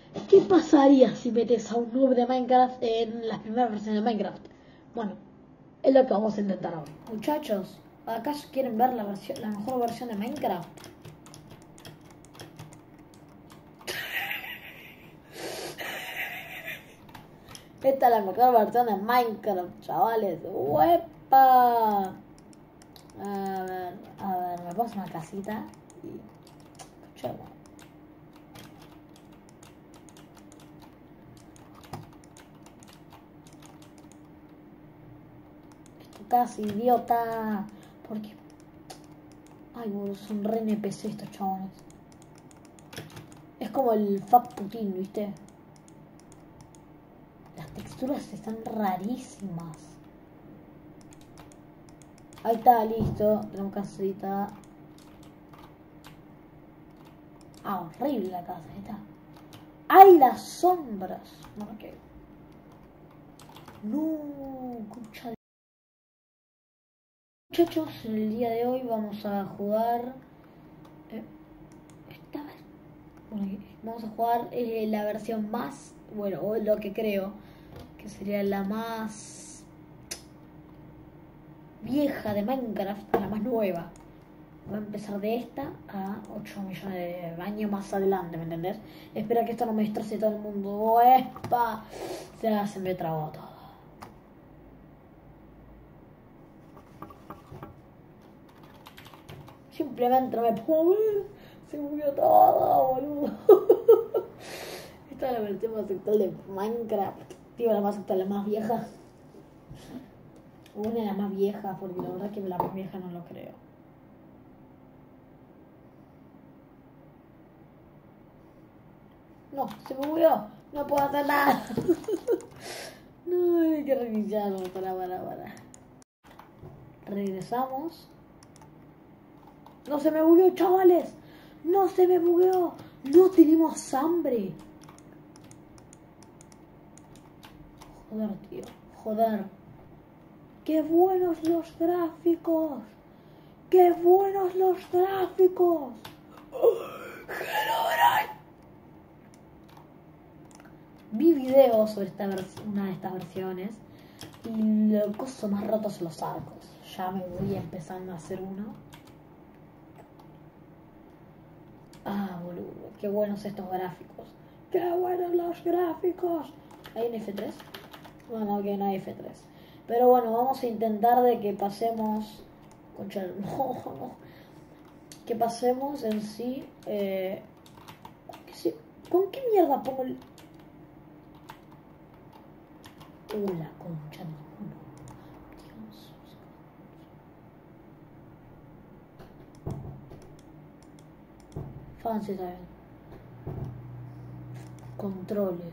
¿Qué pasaría si metes a un noob de Minecraft en las primeras versiones de Minecraft? Bueno, es lo que vamos a intentar ahora. Muchachos, ¿acaso quieren ver la mejor versión de Minecraft? Esta es la mejor versión de Minecraft, chavales. ¡Uepa! A ver, me paso una casita y... escuchemos. Es tu casa, idiota. ¿Por qué? Ay, boludo, son re NPC estos chabones. Es como el Fab Putin, ¿viste? Las texturas están rarísimas. Ahí está, listo. Tenemos casita. Ah, horrible la casa, ahí está. ¡Ay, las sombras! No, ok. No, concha de... Muchachos, en el día de hoy vamos a jugar... vamos a jugar la versión más... Bueno, o lo que creo que sería la más vieja de Minecraft, la más nueva. Va a empezar de esta a 8 millones de años más adelante, ¿me entendés? Espera que esto no me destroce todo el mundo. ¡Epa! Ya se me trabó todo. Simplemente no me puedo ver. Se movió todo, boludo. Esta es la versión más actual de Minecraft. Digo, la más actual, la más vieja. Una de las más viejas, porque la verdad que la más vieja no lo creo. No, se me movió. No puedo hacer nada. No, hay que reiniciarlo. Para. Regresamos. No se me bugueó, chavales. No se me bugueó. No tenemos hambre. Joder, tío. Joder. ¡Qué buenos los gráficos! ¡Qué buenos los gráficos! Vi videos sobre una de estas versiones y lo coso más roto son los arcos. Ya me voy empezando a hacer uno. Ah, boludo, qué buenos estos gráficos. ¡Qué buenos los gráficos! ¿Hay un F3? Bueno, que no hay F3. Pero bueno, vamos a intentar de que pasemos... Concha, no. Que pasemos en sí... ¿Con qué mierda pongo el...? La concha de uno. Dios. Fancy también. Controles.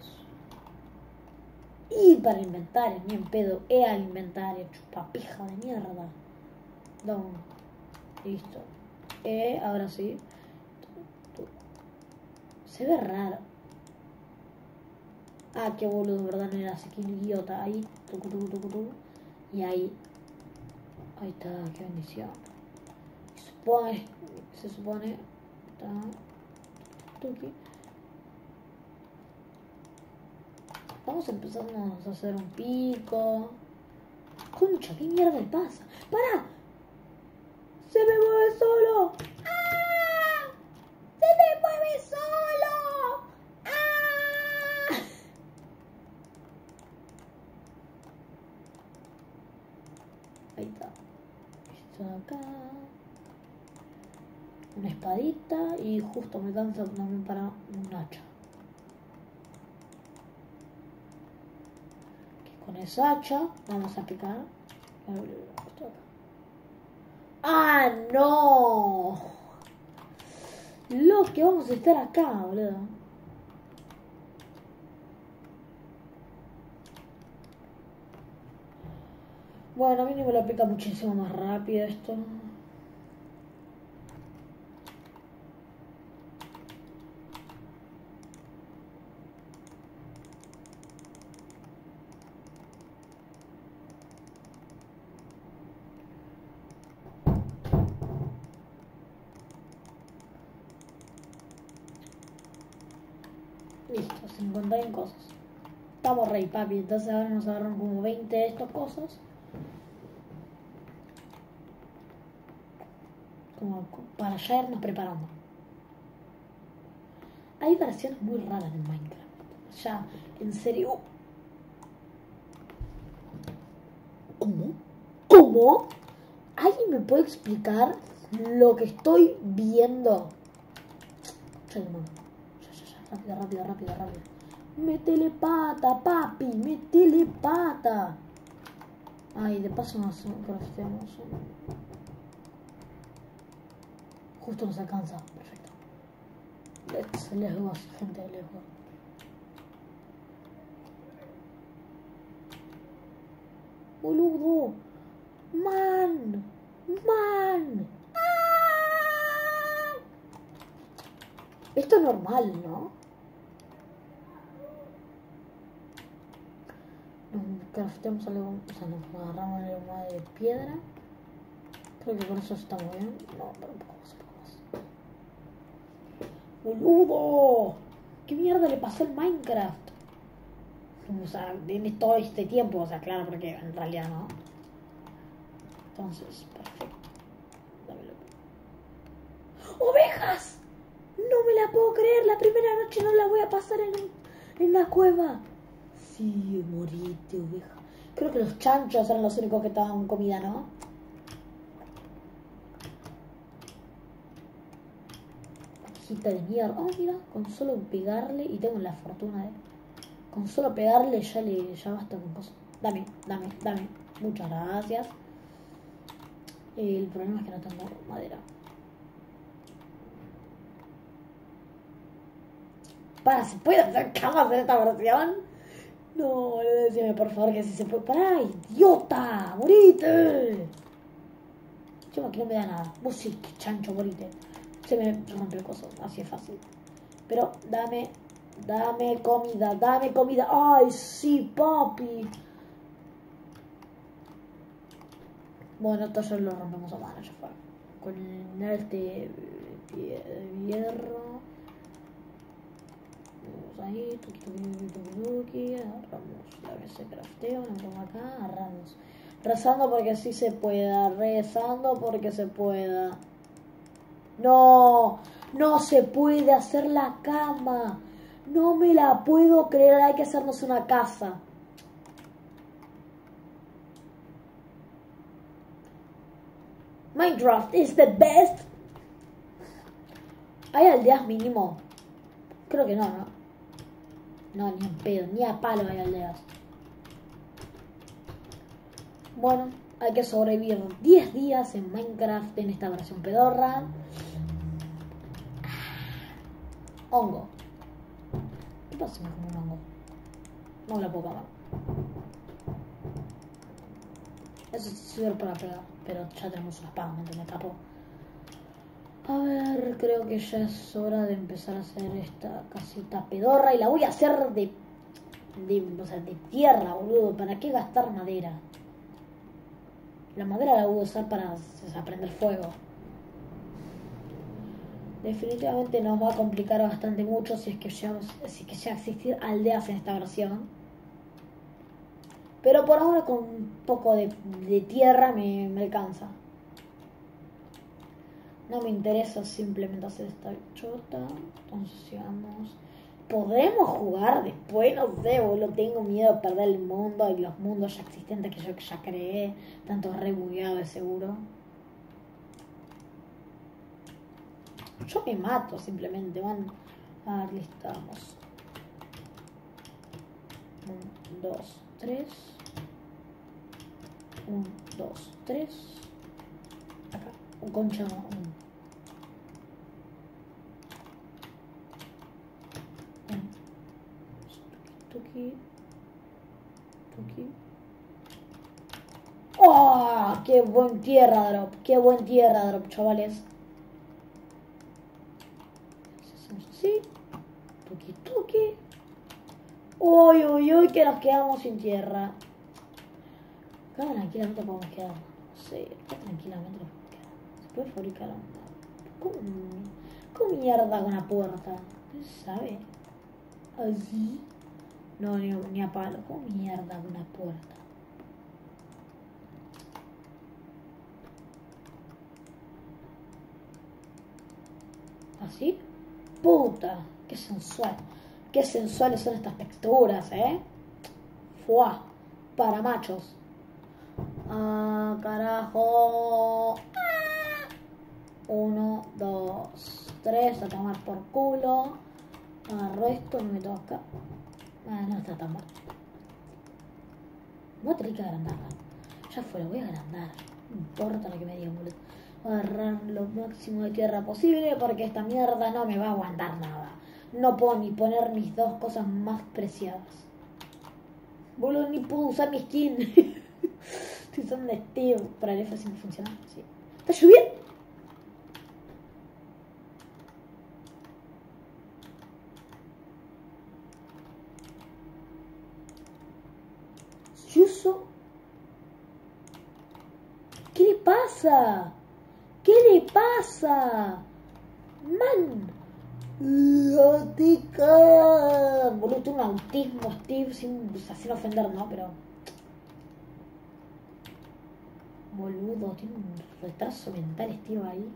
Y para inventario, ni en pedo. Al inventario, chupapija de mierda. Down. Listo. Ahora sí. Se ve raro. Ah, qué boludo, verdad, no era así, que idiota. Ahí, tucu. Y ahí. Ahí está, qué bendición. Se supone. Está. Tuki. Vamos a empezar a hacer un pico. Concha, ¿qué mierda le pasa? ¡Para! ¡Se me mueve solo! ¡Ah! ¡Se me mueve solo! ¡Ah! Ahí está. Esto acá. Una espadita y justo me alcanza también para un hacha. Con esa hacha vamos a picar. ¡Ah, no! Lo que vamos a estar acá, boludo. Bueno, a mí me lo pica muchísimo más rápido esto. Listo, 51 cosas. Estamos rey, papi. Entonces ahora nos agarran como 20 de estas cosas. Como para ya irnos preparando. Hay versiones muy raras de Minecraft. Ya, en serio. ¿Cómo? ¿Cómo? ¿Alguien me puede explicar lo que estoy viendo? Ya, rápido. Métele pata, papi, métele pata. Ay, de paso nos crafteamos. Justo nos alcanza, perfecto. Let's go, gente, let's go. Boludo. Man. Esto es normal, ¿no? Nos crafteamos algo, o sea, nos agarramos algo de piedra. Creo que con eso está muy bien. No, pero un poco más. ¡Boludo! ¿Qué mierda le pasó al Minecraft? O sea, en todo este tiempo, o sea, claro, porque en realidad no. Entonces, perfecto. Dámelo. ¡Ovejas! No me la puedo creer, la primera noche no la voy a pasar en la cueva. Sí, morite, oveja. Creo que los chanchos eran los únicos que estaban comida, ¿no? Hijita de mierda. Oh, mira, con solo pegarle, y tengo la fortuna de... Con solo pegarle ya basta con cosas. Dame. Muchas gracias. El problema es que no tengo madera. ¿Se puede hacer camas en esta versión? No, decime por favor que si se puede. ¡Pará, idiota! ¡Morite! Yo aquí no me da nada. Vos sí, que chancho, morite. Se me rompe el coso, así es fácil. Pero dame comida. ¡Ay, sí, papi! Bueno, esto ya lo rompemos a mano, ya fue. Con este hierro. Vamos ahí, tuki, agarramos la vez de crafteo, nos vamos acá, agarramos. Rezando porque sí se pueda, rezando porque se pueda. No se puede hacer la cama. No me la puedo creer, hay que hacernos una casa. Minecraft is the best. ¿Hay aldeas mínimo? Creo que no. No, ni en pedo, ni a palo hay aldeas. Bueno, hay que sobrevivir 10 días en Minecraft en esta versión pedorra. Hongo. ¿Qué pasa si me como un hongo? No me la puedo comer. Eso sí sirve para pegar, pero ya tenemos una espada, me escapó. A ver, creo que ya es hora de empezar a hacer esta casita pedorra. Y la voy a hacer de tierra, boludo. ¿Para qué gastar madera? La madera la voy a usar para prender fuego. Definitivamente nos va a complicar bastante mucho si es que ya existir aldeas en esta versión. Pero por ahora con un poco de tierra me alcanza. No me interesa simplemente hacer esta chota. Entonces sigamos. ¿Podremos jugar después? No sé, boludo. Tengo miedo de perder el mundo y los mundos ya existentes que yo ya creé. Tanto re bugueado de seguro. Yo me mato simplemente, van. Ah, listo, vamos. 1, 2, 3. 1, 2, 3. Acá, un concha. Tuki. ¡Oh! ¡Qué buen tierra drop! ¡Qué buen tierra drop, chavales! Hacemos así. Tuki. Uy, que nos quedamos sin tierra. Acá tranquilamente podemos quedar. No sé, acá tranquilamente nos podemos quedar. Se puede fabricar una... ¿Cómo mierda con la puerta? ¿Qué sabe? Así. No, ni a palo. ¿Cómo mierda una puerta? ¿Así? Puta, qué sensual. Qué sensuales son estas texturas, ¿eh? Fuá, para machos. Ah, carajo. 1, 2, 3, a tomar por culo. Agarro esto, no me toca. Ah, no está tan mal. Voy a tener que agrandarla. Ya fue, la voy a agrandar. No importa lo que me digan, boludo. Voy a agarrar lo máximo de tierra posible porque esta mierda no me va a aguantar nada. No puedo ni poner mis dos cosas más preciadas. Boludo, ni puedo usar mi skin. Estoy usando Steve. Para el F sí me funciona. Sí. ¿Está lloviendo? Si uso... ¿Qué le pasa? ¿Qué le pasa? Man. Gótica. Boludo, tengo un autismo, Steve, sin ofender, ¿no? Pero... Boludo, tiene un retraso mental, Steve, ahí.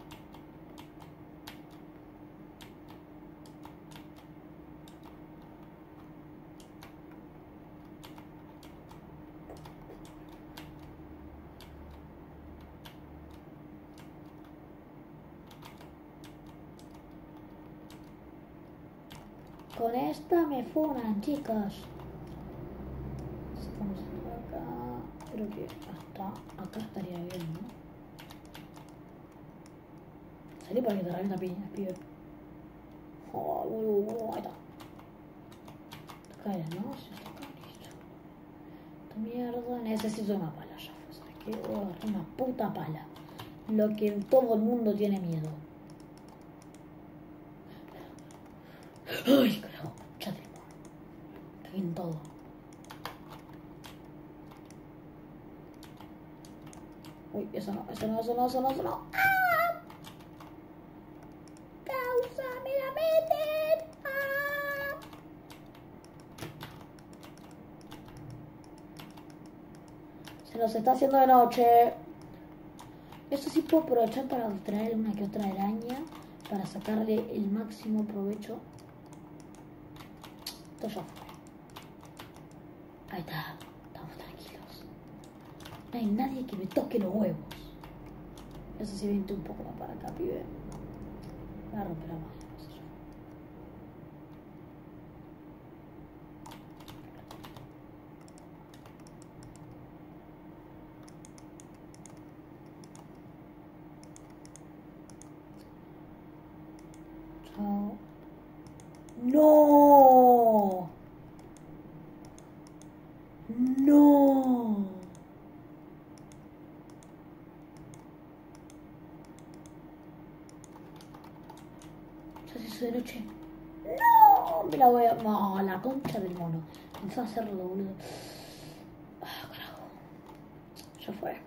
Con esta me funan, chicos. Estamos acá. Creo que hasta acá estaría bien, ¿no? Salí para que te revienta piñas, pibe. Oh, boludo, ahí está. Acá era, ¿no? Sí, está acá, listo. Esta mierda, necesito una pala ya. ¿Sabes qué? Voy a agarrar una puta pala. Lo que todo el mundo tiene miedo. Ay, carajo, ya te lo cagué en todo. Uy, eso no. ¡Ah! ¡Causa! ¡Me la meten! ¡Ah! Se nos está haciendo de noche. Eso sí puedo aprovechar para traer una que otra araña. Para sacarle el máximo provecho. Esto ya fue. Ahí está. Estamos tranquilos. No hay nadie que me toque los huevos. Eso sí, vente un poco más para acá, pibe. Voy a romper la mano, no sé yo. Chao. ¡No! ¡No! Ya se hizo de noche. ¡No! Me la voy a... No, la concha del mono. Pensaba hacerlo, boludo. Ah, carajo. Ya fue.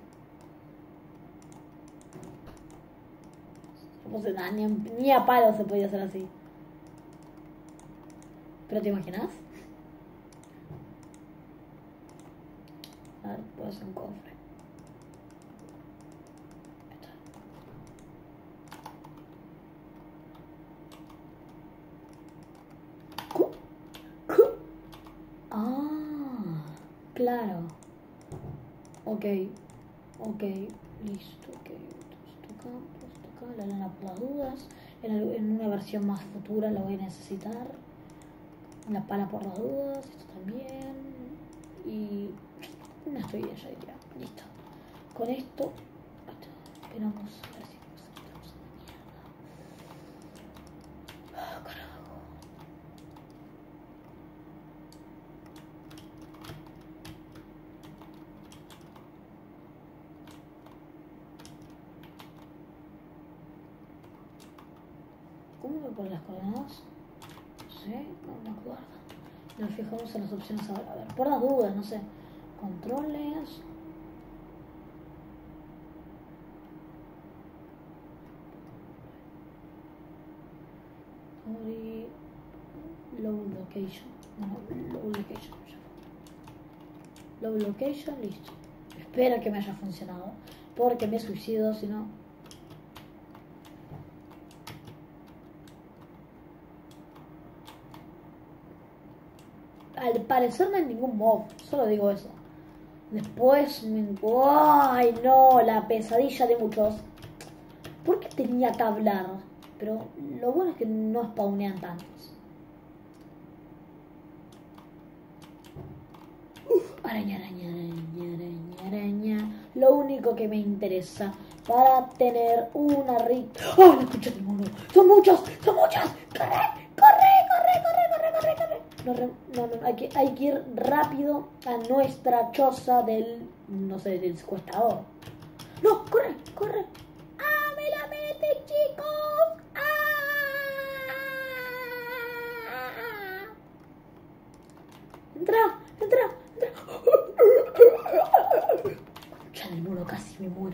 No sé nada, ni a palo se podía hacer así. ¿Pero te imaginas? A ver, puedo hacer un cofre. Ah, claro. Ok, listo, ok. Esto acá, la lana por las dudas. En una versión más futura la voy a necesitar. La pala por las dudas, esto también. Y no estoy bien, ya diría. Listo. Con esto, esperamos a ver si nos encontramos en la mierda. Ah, carajo. ¿Cómo me ponen las coordenadas? No sé, no me acuerdo. Nos fijamos en las opciones ahora. A ver, por las dudas, no sé. Controles. Low location. No, low location. Low location, listo. Espero que me haya funcionado. Porque me suicido, si no. Al parecer no hay ningún mob. Solo digo eso. Después ¡ay no! La pesadilla de muchos. ¿Por qué tenía que hablar? Pero lo bueno es que no spawnean tantos. Araña, araña, araña, araña, araña. Lo único que me interesa para tener una rica... ¡Oh, la concha del mono! ¡Son muchos! ¡Son muchos! ¡Corre! ¡Corre! ¡Corre! ¡Corre! ¡Corre! ¡Corre! ¡Corre! No, hay que ir rápido a nuestra choza del... no sé, del secuestrador. ¡No! ¡Corre! ¡Corre! ¡Ah, me la mete, chicos! ¡Ah! ¡Entra! ¡Entra! Ya del mono, casi me muero.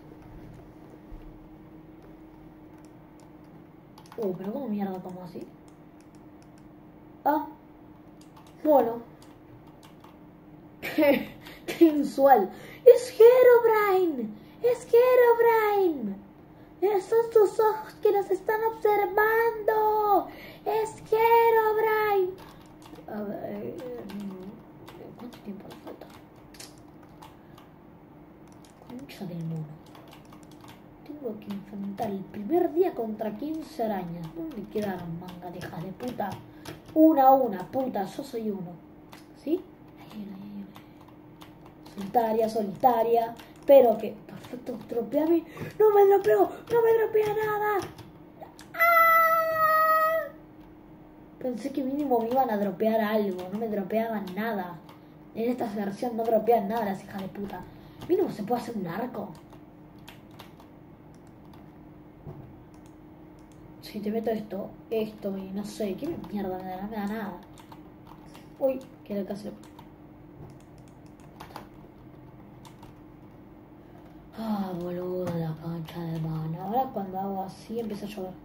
Pero ¿cómo mierda como así? Ah, bueno. Qué inusual. ¡Es Herobrine! ¡Es Herobrine! ¡Esos tus ojos que nos están observando! ¡Es Herobrine! A ver... ¿cuánto tiempo nos falta? Concha del mono. Tengo que enfrentar el primer día contra 15 arañas. ¿Dónde quedaron, manga de hija de puta? Una a una, puta, yo soy uno. ¿Sí? Ahí. Solitaria, solitaria. Pero que... perfecto, dropeame. ¡No me dropeo! ¡No me dropea nada! ¡Ah! Pensé que mínimo me iban a dropear algo. No me dropeaban nada. En esta versión no dropean nada las hijas de puta. Mínimo se puede hacer un arco. Si te meto esto y no sé, ¿qué mierda me da? No me da nada. Uy, quedé casi. Ah, boludo, la concha de mano. Ahora cuando hago así empieza a llover.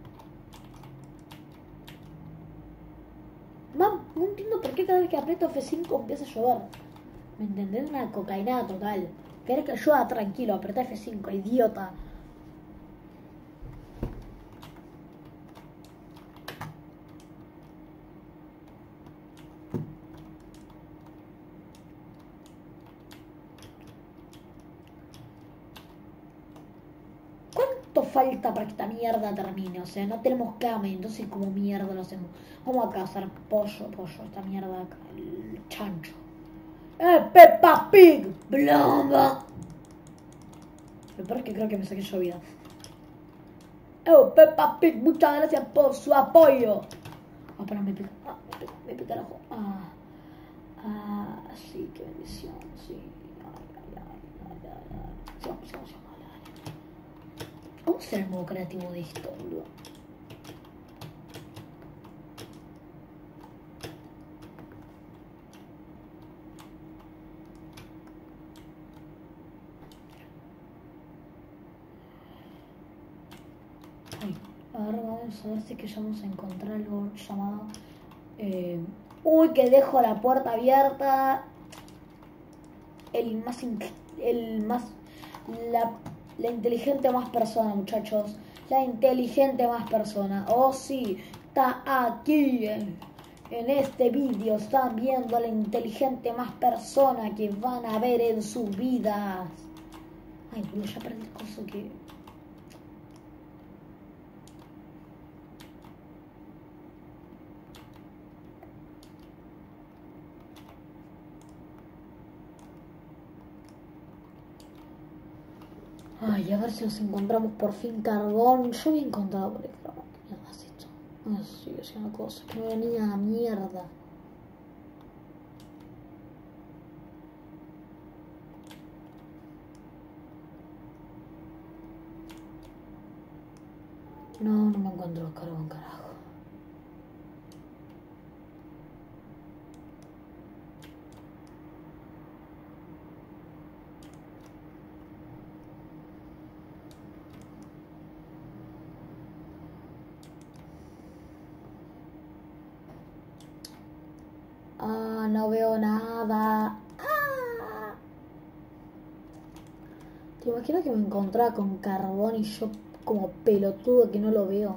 Mam, no entiendo por qué cada vez que aprieto F5 empieza a llover. ¿Me entendés? Una cocaína total. Querés que llueva tranquilo, apretá F5, idiota. ¿Cuánto falta para que esta mierda termine? O sea, no tenemos cama, entonces como mierda lo hacemos. Vamos a cazar pollo, esta mierda acá, el chancho. Peppa Pig! ¡Blomba! Lo peor es que creo que me saqué yo vida. Peppa Pig, muchas gracias por su apoyo. Pero me pica, me pica el ojo. Sí, qué bendición, sí. Sigamos. Vamos a hacer el modo creativo de esto, boludo. Ahora vamos a ver si que ya vamos a encontrar algo llamado... uy, que dejo la puerta abierta. La inteligente más persona, muchachos. La inteligente más persona. Oh, sí, está aquí. En este vídeo están viendo a la inteligente más persona que van a ver en sus vidas. Ay, boludo, ya perdí el coso que... Ay, a ver si nos encontramos por fin carbón. Yo había encontrado por el carbón. ¿Qué mierda es esto? Sigue siendo cosas que me venía a mierda. No me encuentro carbón, carajo. Ah, no veo nada. Ah. ¿Te imaginas que me encontraba con carbón y yo como pelotudo que no lo veo?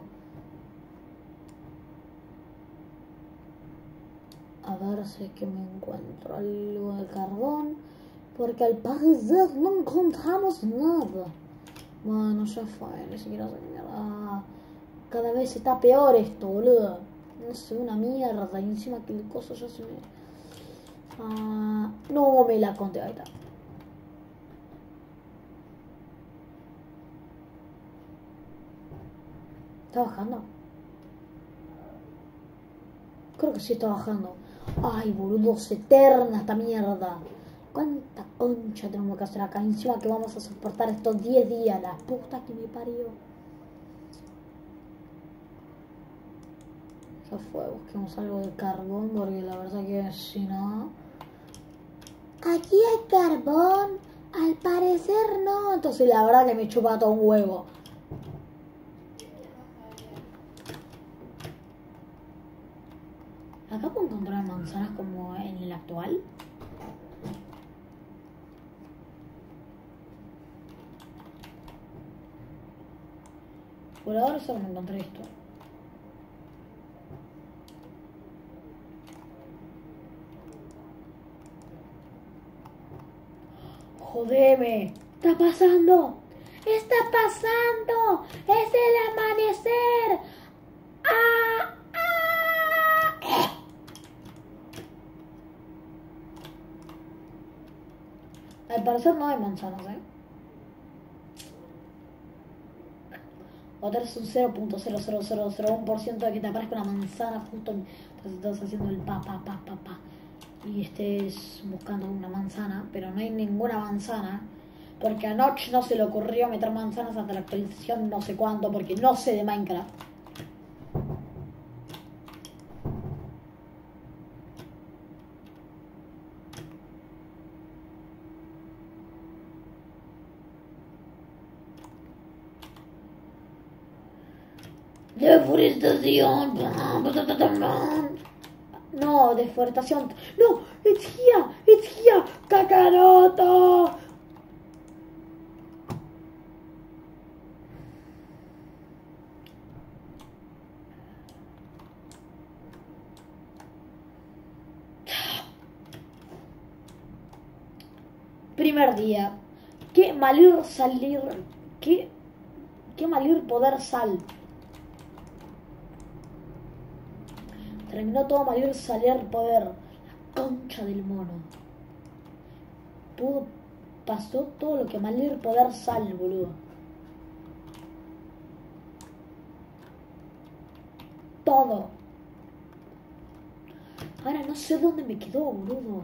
A ver si es que me encuentro algo de carbón. Porque al parecer no encontramos nada. Bueno, ya fue, ni siquiera sé qué mierda. Cada vez está peor esto, boludo. No sé, una mierda. Y encima que el coso ya se me... no me la conté, ahí está. ¿Está bajando? Creo que sí está bajando. Ay, boludo, se eterna esta mierda. ¿Cuánta concha tenemos que hacer acá? Encima que vamos a soportar estos 10 días. La puta que me parió. Ya fue, busquemos algo de carbón porque la verdad que si no... Aquí hay carbón. Al parecer no. Entonces la verdad que me chupa todo un huevo. Acá puedo encontrar manzanas como en el actual. Por ahora solo me encontré esto. Jodeme. ¿Está pasando? ¡Está pasando! ¡Es el amanecer! ¡Ah! ¡Ah! Al parecer no hay manzanas, O tenés un 0.00001% de que te aparezca una manzana justo mientras estás haciendo el pa. Y estés buscando una manzana, pero no hay ninguna manzana. Porque a Notch no se le ocurrió meter manzanas hasta la actualización no sé cuánto, porque no sé de Minecraft. Deforestación. No, deforestación. No, it's here, Kakaroto. Primer día. Qué mal ir salir. Qué mal ir poder sal. Terminó todo mal ir salir poder. La concha del mono. Pasó todo lo que mal ir poder sal, boludo. Todo. Ahora no sé dónde me quedó, boludo.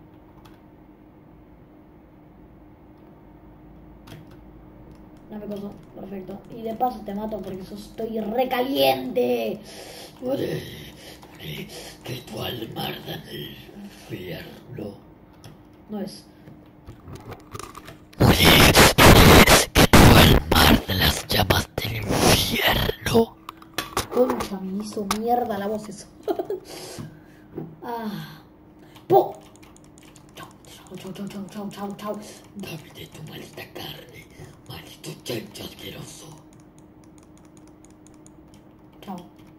No me cosó, perfecto. Y de paso te mato porque estoy recaliente. Que tu alma arda en el infierno. No es. Que tu alma arda en las llamas del infierno. Concha, me hizo mierda la voz eso. ¡Po! Chau. Dame de tu maldita carne, maldito chancho asqueroso. Chao.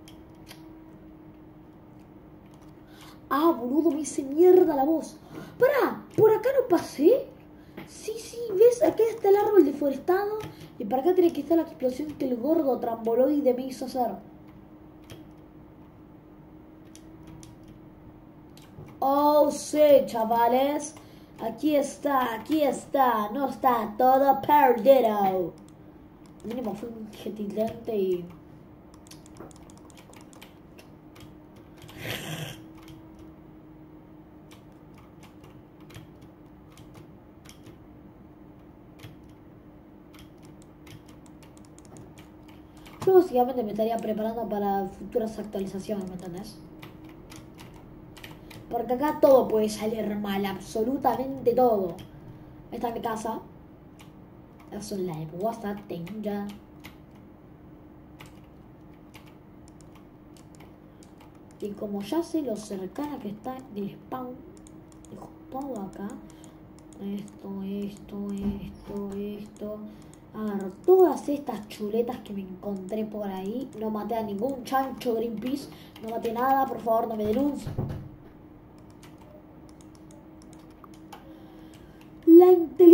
Boludo, me hice mierda la voz. Pará, ¿por acá no pasé? Sí, ¿ves? Acá está el árbol deforestado. Y para acá tiene que estar la explosión que el gordo tramboloide me hizo hacer. Oh, sí, chavales. Aquí está. No está todo perdido. Mínimo fue un gentilente y... Yo básicamente me estaría preparando para futuras actualizaciones, ¿me entendés? Porque acá todo puede salir mal, absolutamente todo. Esta es mi casa. Eso es la de WhatsApp, ya. Y como ya sé lo cercana que está del spawn, dejo todo acá. Esto. Agarro todas estas chuletas que me encontré por ahí. No maté a ningún chancho Greenpeace. No maté nada, por favor, no me denuncien. La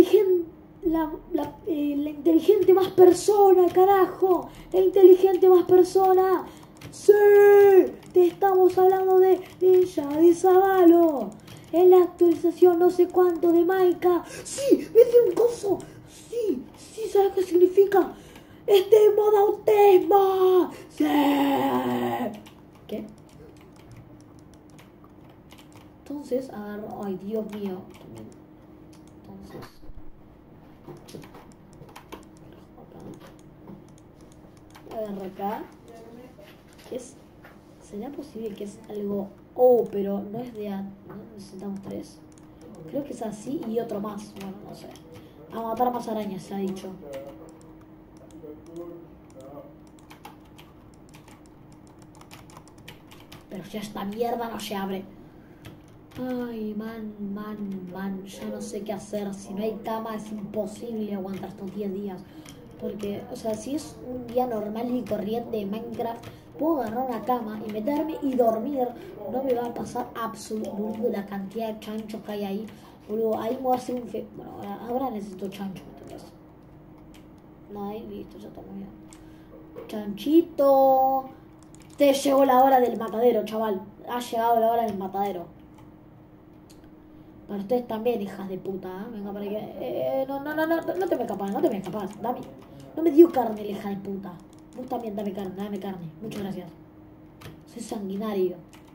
inteligente más persona, carajo. La inteligente más persona. Sí, te estamos hablando de Ninja de Zavalo. En la actualización no sé cuánto de Minecraft. Sí, me dio un coso. Sí, ¿sabes qué significa? Este modo autismo. Sí. ¿Qué? Entonces agarro. Ay, Dios mío. Entonces. Agarro acá. ¿Será posible que es algo? Oh, pero no es de A. ¿No necesitamos 3? Creo que es así y otro más. Bueno, no sé. A matar más arañas, se ha dicho. Pero ya esta mierda no se abre. Ay, man. Ya no sé qué hacer. Si no hay cama es imposible aguantar estos 10 días. Porque, o sea, si es un día normal y corriente de Minecraft, puedo agarrar una cama y meterme y dormir. No me va a pasar absolutamente la cantidad de chanchos que hay ahí. Boludo, ahí me voy a hacer un fe... Bueno, ahora necesito chancho, ¿entendés? No, ahí listo, ya está muy bien. Chanchito. Te llegó la hora del matadero, chaval. Ha llegado la hora del matadero. Para ustedes también, hijas de puta, ¿eh? Venga, para que... no te me escapas, dame. No me dio carne, la hija de puta. Vos también dame carne. Muchas gracias. Soy sanguinario.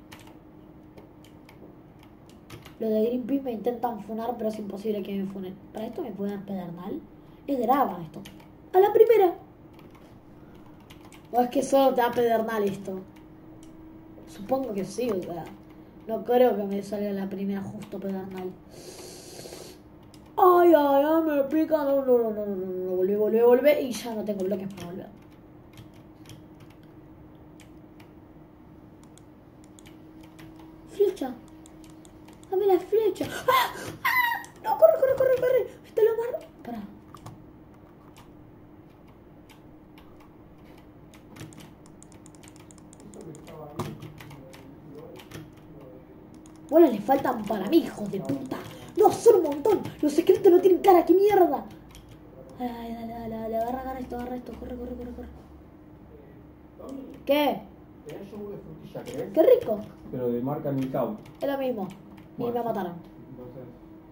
Los de Greenpeace me intentan funar, pero es imposible que me funen. ¿Para esto me puede dar pedernal? Es grava esto. ¡A la primera! ¿O es que solo te da pedernal esto? Supongo que sí, o sea... No creo que me salga la primera justo pedernal. Ay, me pica. No. Volvé. Y ya no tengo bloques para volver. Flecha. Dame la flecha. ¡Ah! No, corre. Está lo mar. Pará. Bolas le faltan para mí, hijos de puta. No, son un montón. Los secretos no tienen cara, qué mierda. Dale, agarra esto, corre. ¿Qué? ¿Tenés yogur de frutilla, crees? Qué rico. Pero de marca Milcao. Es lo mismo. Y Bueno, me mataron. Entonces,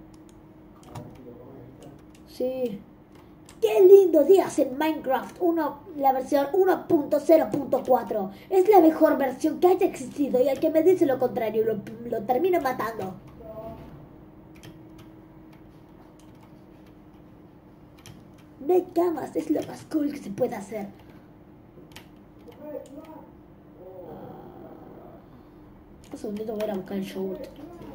Sí. ¡Qué lindos días en Minecraft! La versión 1.0.4. Es la mejor versión que haya existido y al que me dice lo contrario lo termino matando. No hay camas, es lo más cool que se puede hacer. Un segundito, voy a ir a buscar el yogurt.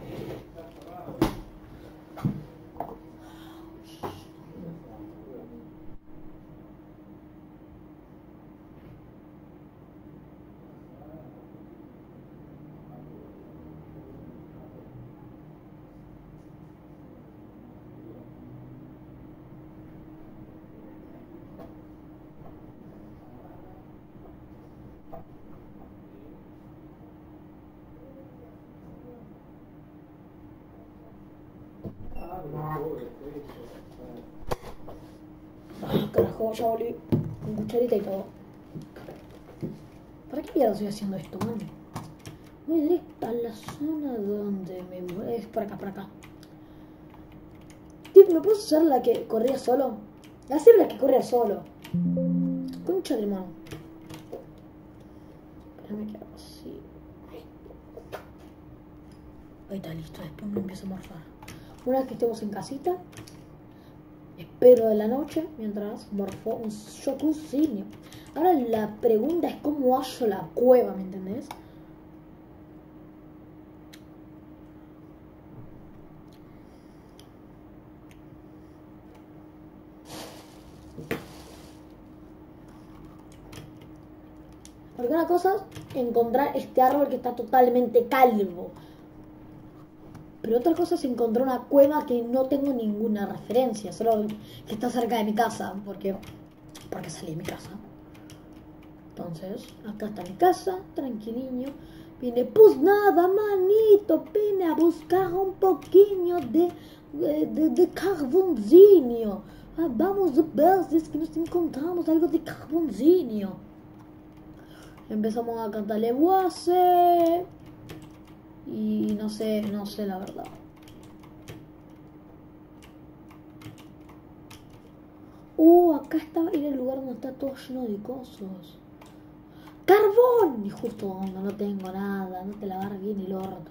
Carajo, ya volví con cucharita y todo. ¿Para qué mierda estoy haciendo esto, man? Voy directo a la zona donde me... Es por acá. Tipo, ¿me puedo hacer la que corría solo? Hacer la que corría solo. Concha de mano. Espérame que hago así. Ahí está, listo. Después me empiezo a morfar. Una vez que estemos en casita, espero de la noche mientras morfo un Shokuzinio. Ahora la pregunta es cómo hallo la cueva, ¿me entendés? Porque una cosa encontrar este árbol que está totalmente calvo. Pero otra cosa es encontrar una cueva que no tengo ninguna referencia, solo que está cerca de mi casa, porque salí de mi casa. Entonces, acá está mi casa, tranquiliño. Vine, pues nada, manito, vine a buscar un poquillo de carboncillo. Ah, vamos a ver si es que nos encontramos algo de carboncillo. Empezamos a cantarle guase. Y no sé la verdad. Acá está el lugar donde está todo lleno de cosas. ¡Carbón! Y justo donde no tengo nada, no te lavar bien el orto.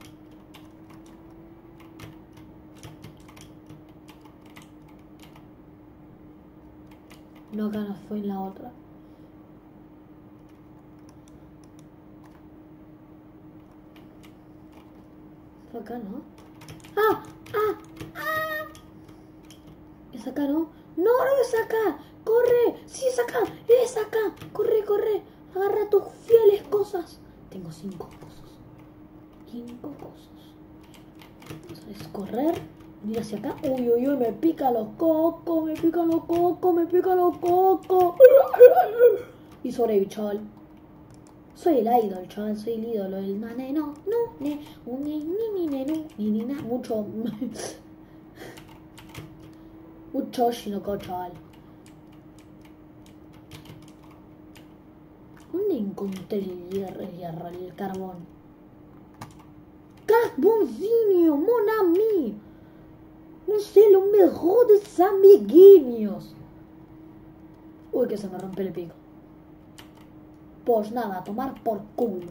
No, acá no fue en la otra. Fue acá, ¿no? ¡Ah! ¡Ah! ¡Ah! ¿Es acá, no? ¡No, no es acá! ¡Corre! ¡Sí es acá! ¡Es acá! ¡Corre, corre! Agarra tus fieles cosas. Tengo 5 cosas. 5 cosas. ¿Sabes correr? Mira hacia acá. Uy, uy, uy, me pican los cocos, me pican los cocos, me pican los cocos. Y sobreviví, chaval. Soy el idol, chaval, soy el ídolo, el maneno. No, ni, mucho. Mucho shinoko, chaval. ¿Dónde encontré el hierro, el carbón? ¡Carboncillo, mon ami! No sé, lo mejor de sus amiguinhos. Uy, que se me rompe el pico. Pues nada, a tomar por culo.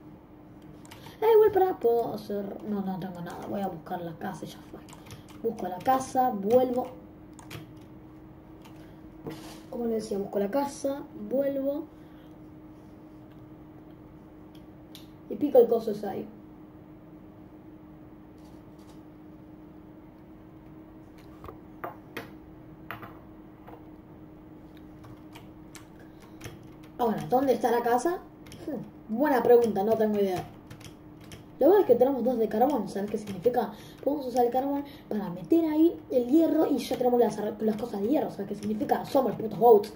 Igual puedo hacer... No tengo nada. Voy a buscar la casa y ya fue. Busco la casa, vuelvo. Como les decía, busco la casa, vuelvo. Y pico el coso ese ahí. Ahora, ¿dónde está la casa? Buena pregunta, no tengo idea. Lo bueno es que tenemos 2 de carbón, ¿sabes qué significa? Podemos usar el carbón para meter ahí el hierro y ya tenemos las cosas de hierro, ¿sabes qué significa? Somos putos boats.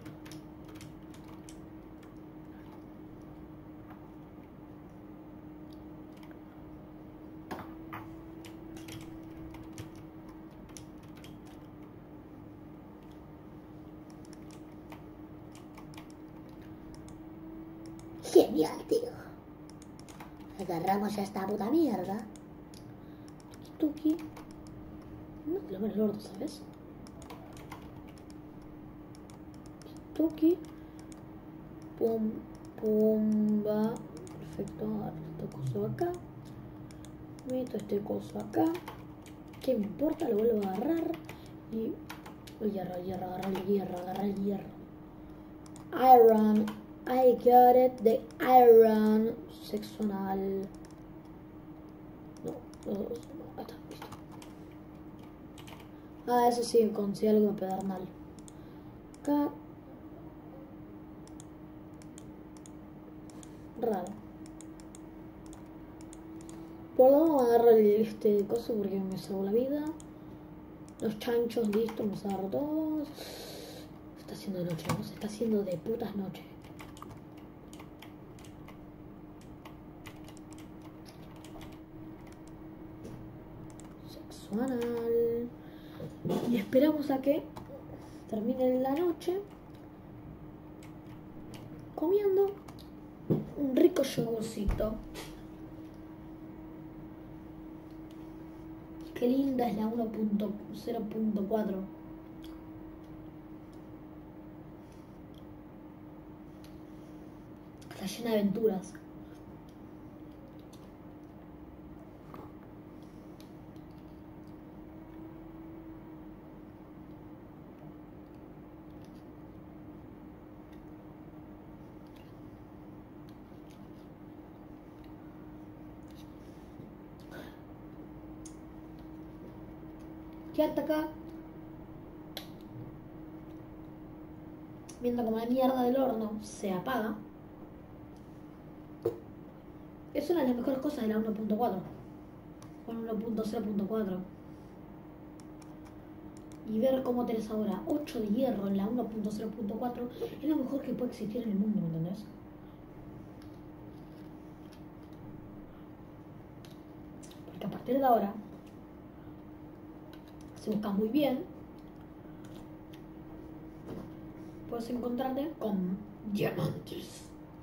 Genial, tío. Agarramos ya esta puta mierda. Tuki. No te lo ves el orto, ¿sabes? Tuki. Pum. Pumba. Perfecto. Agarro este coso acá. Meto este coso acá. ¿Qué me importa? Lo vuelvo a agarrar. Y... el hierro, agarra el hierro. Iron. I got it. The iron. Sexo anal. No, está, listo. Eso sí, consigo algo pedernal. Acá. Raro. Por lo menos agarro este coso porque me salvó la vida. Los chanchos, listo, me agarro todos. Se está haciendo de noche, ¿no? Se está haciendo de putas noche. Sexual. Y esperamos a que termine la noche comiendo un rico yogurcito. Qué linda es la 1.0.4. Está llena de aventuras. Quédate acá viendo como la mierda del horno se apaga. Es una de las mejores cosas de la 1.4. Con 1.0.4. Y ver cómo tenés ahora 8 de hierro en la 1.0.4 es lo mejor que puede existir en el mundo, ¿me entendés? Porque a partir de ahora, si buscas muy bien, puedes encontrarte con diamantes.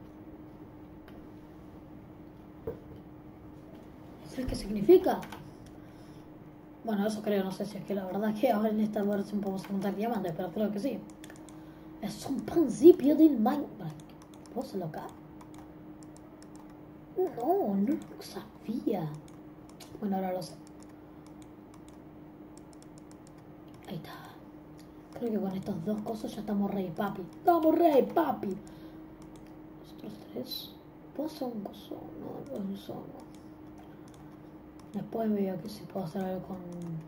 ¿Sabes qué significa? Bueno, eso creo, no sé si es que la verdad que ahora en esta versión podemos encontrar diamantes, pero creo que sí. Es un principio del Minecraft. ¿Vos loca? No, no lo sabía. Bueno, ahora lo sé. Ahí está. Creo que con estos dos cosas ya estamos rey, papi. ¡Estamos rey, papi! Nosotros tres. ¿Puedo hacer un coso? No, no es no. Después veo que si puedo hacer algo con...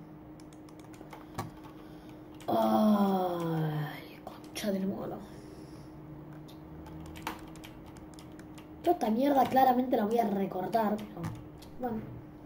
Ay, concha del mono. Toda esta mierda claramente la voy a recortar, pero... Bueno.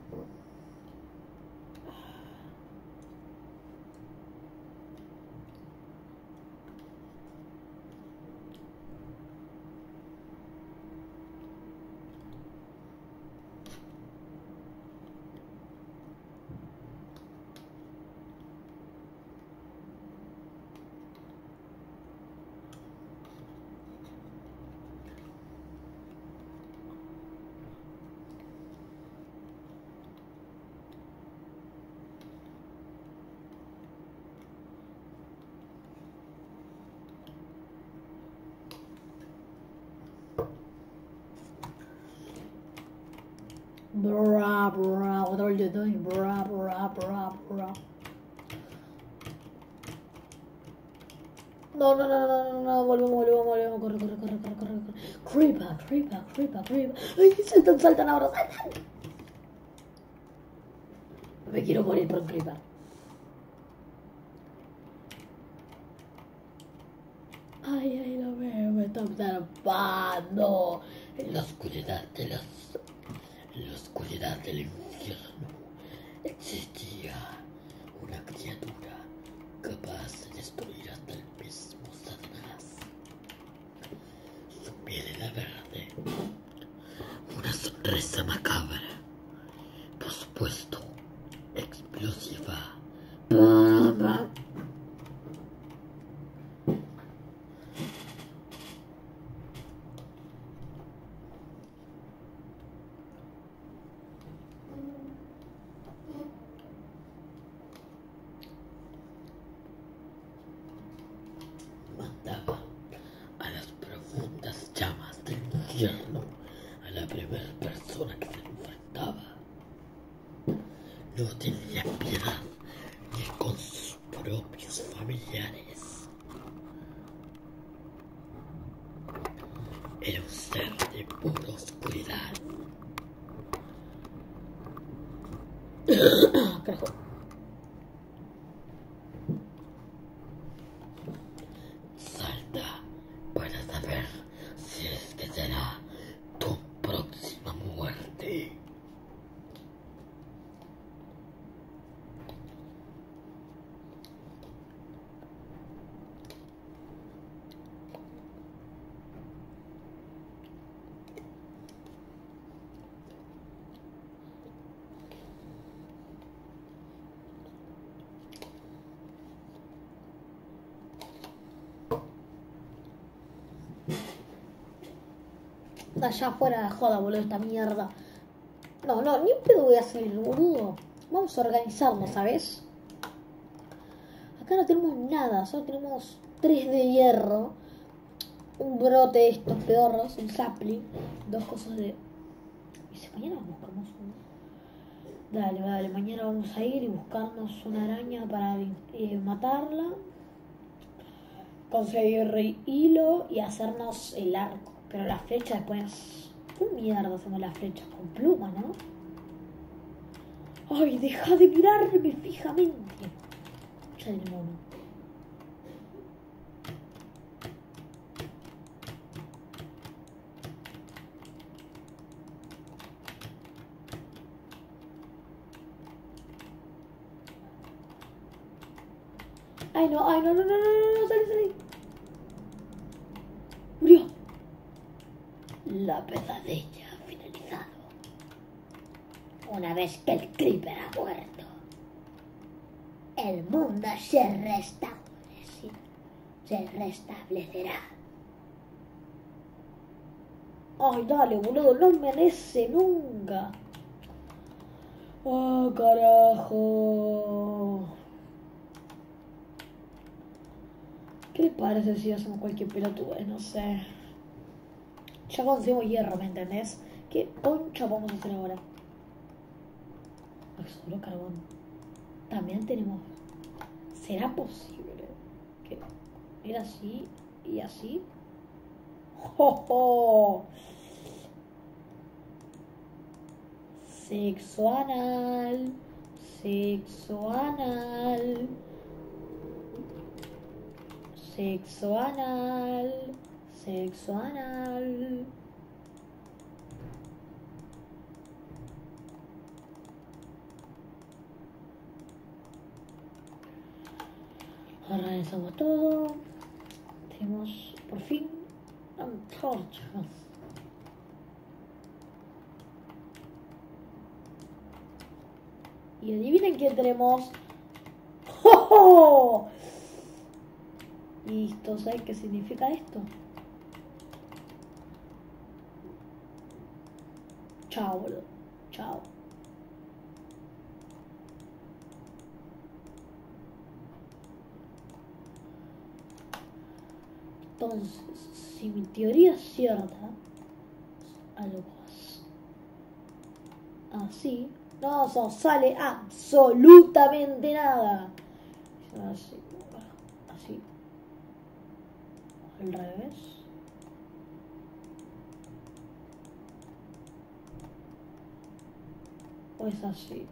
Bra, bra, what are you doing? Bra, bra, bra, bra. No, no, no, no, no, no, volvemos, corre, corre, corre, corre, corre, corre. Creeper, creeper, creeper, creeper. Ay, saltan ahora, saltan. Me quiero morir por un creeper. Ay, ay, lo veo, me está observando. En la oscuridad del infierno existía una criatura capaz de destruir hasta el mismo Satanás. Su piel era verde, una sonrisa macabra, por supuesto, explosiva. Mandaba a las profundas llamas del infierno a la primera persona que se enfrentaba. No tenía piedad ni con sus propios familiares. Era un ser de pura oscuridad. Carajo. Salta para saber si es que será tu próxima muerte. Allá afuera de joda, boludo, esta mierda. No, no, ni un pedo voy a salir, boludo. Vamos a organizarnos, ¿sabes? Acá no tenemos nada, solo tenemos 3 de hierro, un brote de estos pedorros, un sapling, 2 cosas de... ¿Y si mañana buscamos un... Dale, dale, mañana vamos a ir y buscarnos una araña para matarla, conseguir hilo y hacernos el arco. Pero la flecha después... ¿Qué mierda hacemos las flechas? Con pluma, ¿no? Ay, deja de mirarme fijamente. Ya del mono. Ay, no, ay, no, no, no, no, no, no, salí, salí. Murió. La pesadilla ha finalizado. Una vez que el Creeper ha muerto, el mundo se restablecerá. Ay, dale, boludo, no merece nunca. Oh, carajo. ¿Qué les parece si hacemos cualquier pelotudez? No sé. Ya conseguimos hierro, ¿me entendés? ¿Qué concha vamos a hacer ahora? Solo carbón. También tenemos... ¿Será posible que era así y así? ¡Jo, jo! Sexo anal. Sexo anal. Sexo anal. Sexo anal. Organizamos todo. Tenemos por fin antorchas. Y adivinen qué tenemos. ¡Jo, jo! Listo, ¿sabes qué significa esto? Chao, boludo. Chao. Entonces, si mi teoría es cierta, algo así, no sale absolutamente nada. Así, así, al revés. O es así.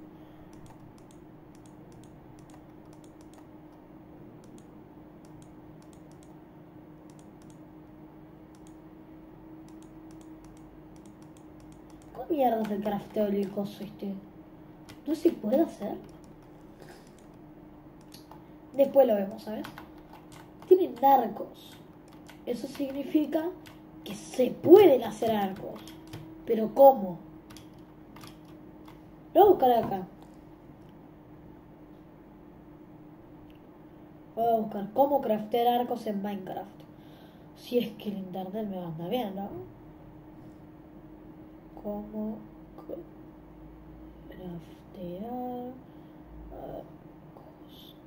¿Cómo mierda es el crafteo del coso este? ¿No se puede hacer? Después lo vemos, ¿sabes? Tienen arcos. Eso significa que se pueden hacer arcos. ¿Pero cómo? Lo voy a buscar acá. Voy a buscar cómo craftear arcos en Minecraft. Si es que el internet me anda bien, ¿no? Cómo craftear arcos.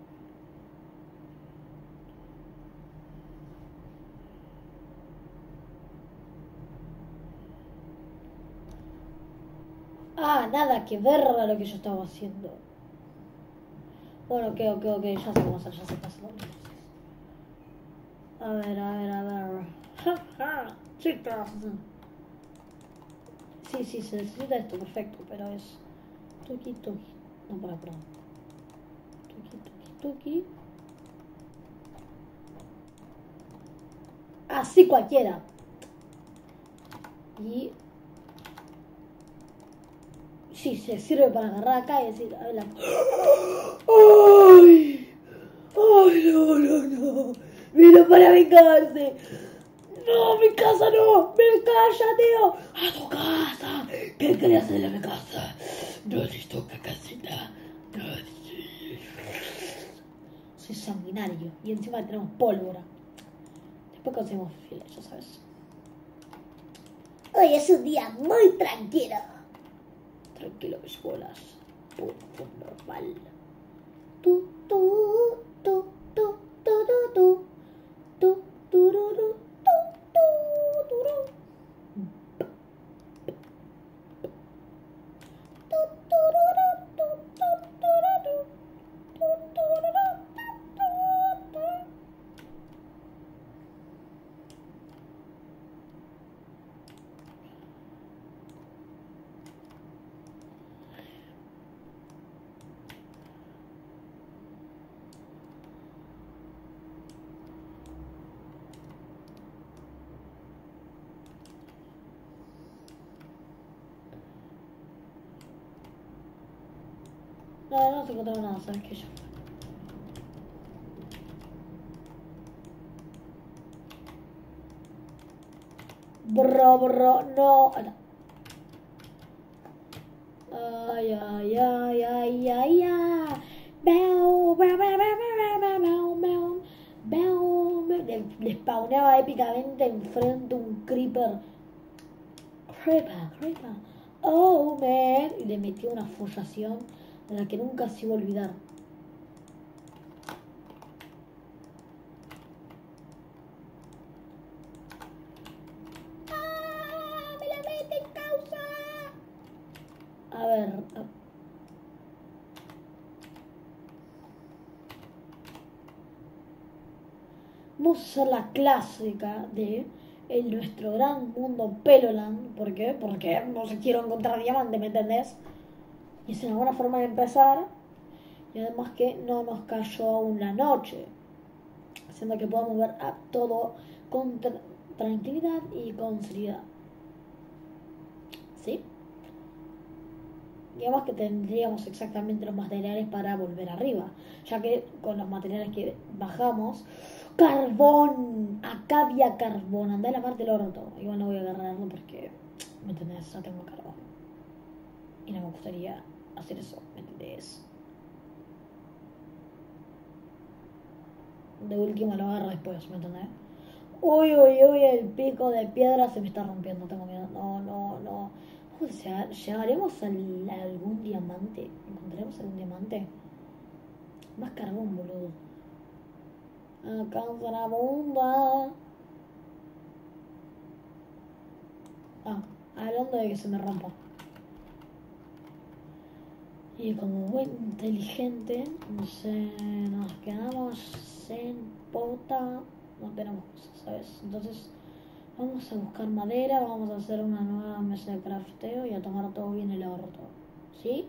Ah, nada que ver a lo que yo estaba haciendo. Bueno, ok, ya sé cómo hacer, ya sé qué hacer. A ver. Ja, ja, chicas. Sí, se necesita esto, perfecto, pero es... Tuki. No, perdón. Tuki. Así cualquiera. Y... Sí, se sirve para agarrar acá y decir... A ver, ¡ay! ¡Ay, no! ¡Vino para vengarse! ¡No, mi casa no! ¡Me calla, tío! ¡A tu casa! ¿Qué querías hacer a mi casa? No necesito casita. No. Soy sanguinario. Y encima tenemos pólvora. Después conseguimos filas, ya sabes. Hoy es un día muy tranquilo. Tranquilo, mis bolas. Punto normal. Tu. No se encontró nada, sabes que yo. Bro, no. Ay, ay, ay, ay, ay, ay. Beo, beo, beo, beo, beo, beo, beo, beo, beo, beo. Le spawnaba épicamente enfrente un creeper. Creeper. Oh, man. Y le metió una follación de la que nunca se iba a olvidar. ¡Ah! ¡Me la mete en causa! A ver. Vamos a hacer la clásica de nuestro gran mundo Peloland. ¿Por qué? Porque no se quiero encontrar diamante, ¿me entendés? Y es una buena forma de empezar. Y además que no nos cayó aún la noche. Haciendo que podamos ver a todo con tranquilidad y con seriedad. ¿Sí? Digamos que tendríamos exactamente los materiales para volver arriba. Ya que con los materiales que bajamos... ¡Carbón! Acá había carbón. Andá a la parte del orto. Igual no voy a agarrarlo porque... ¿Me entendés? No tengo carbón. Y no me gustaría hacer eso. ¿Me entendés? De última lo agarro después. ¿Me entendés? Uy, el pico de piedra se me está rompiendo. Tengo miedo. No. O sea, ¿llegaremos a algún diamante? ¿Encontraremos algún diamante? Más carbón, boludo. Alcanza la bomba. Hablando de que se me rompa. Y como buen inteligente, nos quedamos en pota. No tenemos cosas, ¿sabes? Entonces, vamos a buscar madera, vamos a hacer una nueva mesa de crafteo y a tomar todo bien el orto. ¿Sí?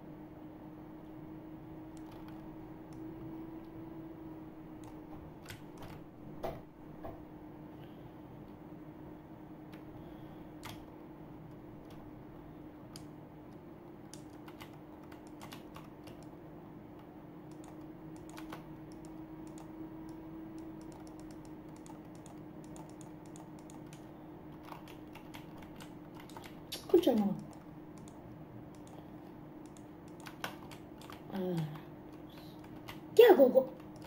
Escúchame. A ver. ¿Qué hago?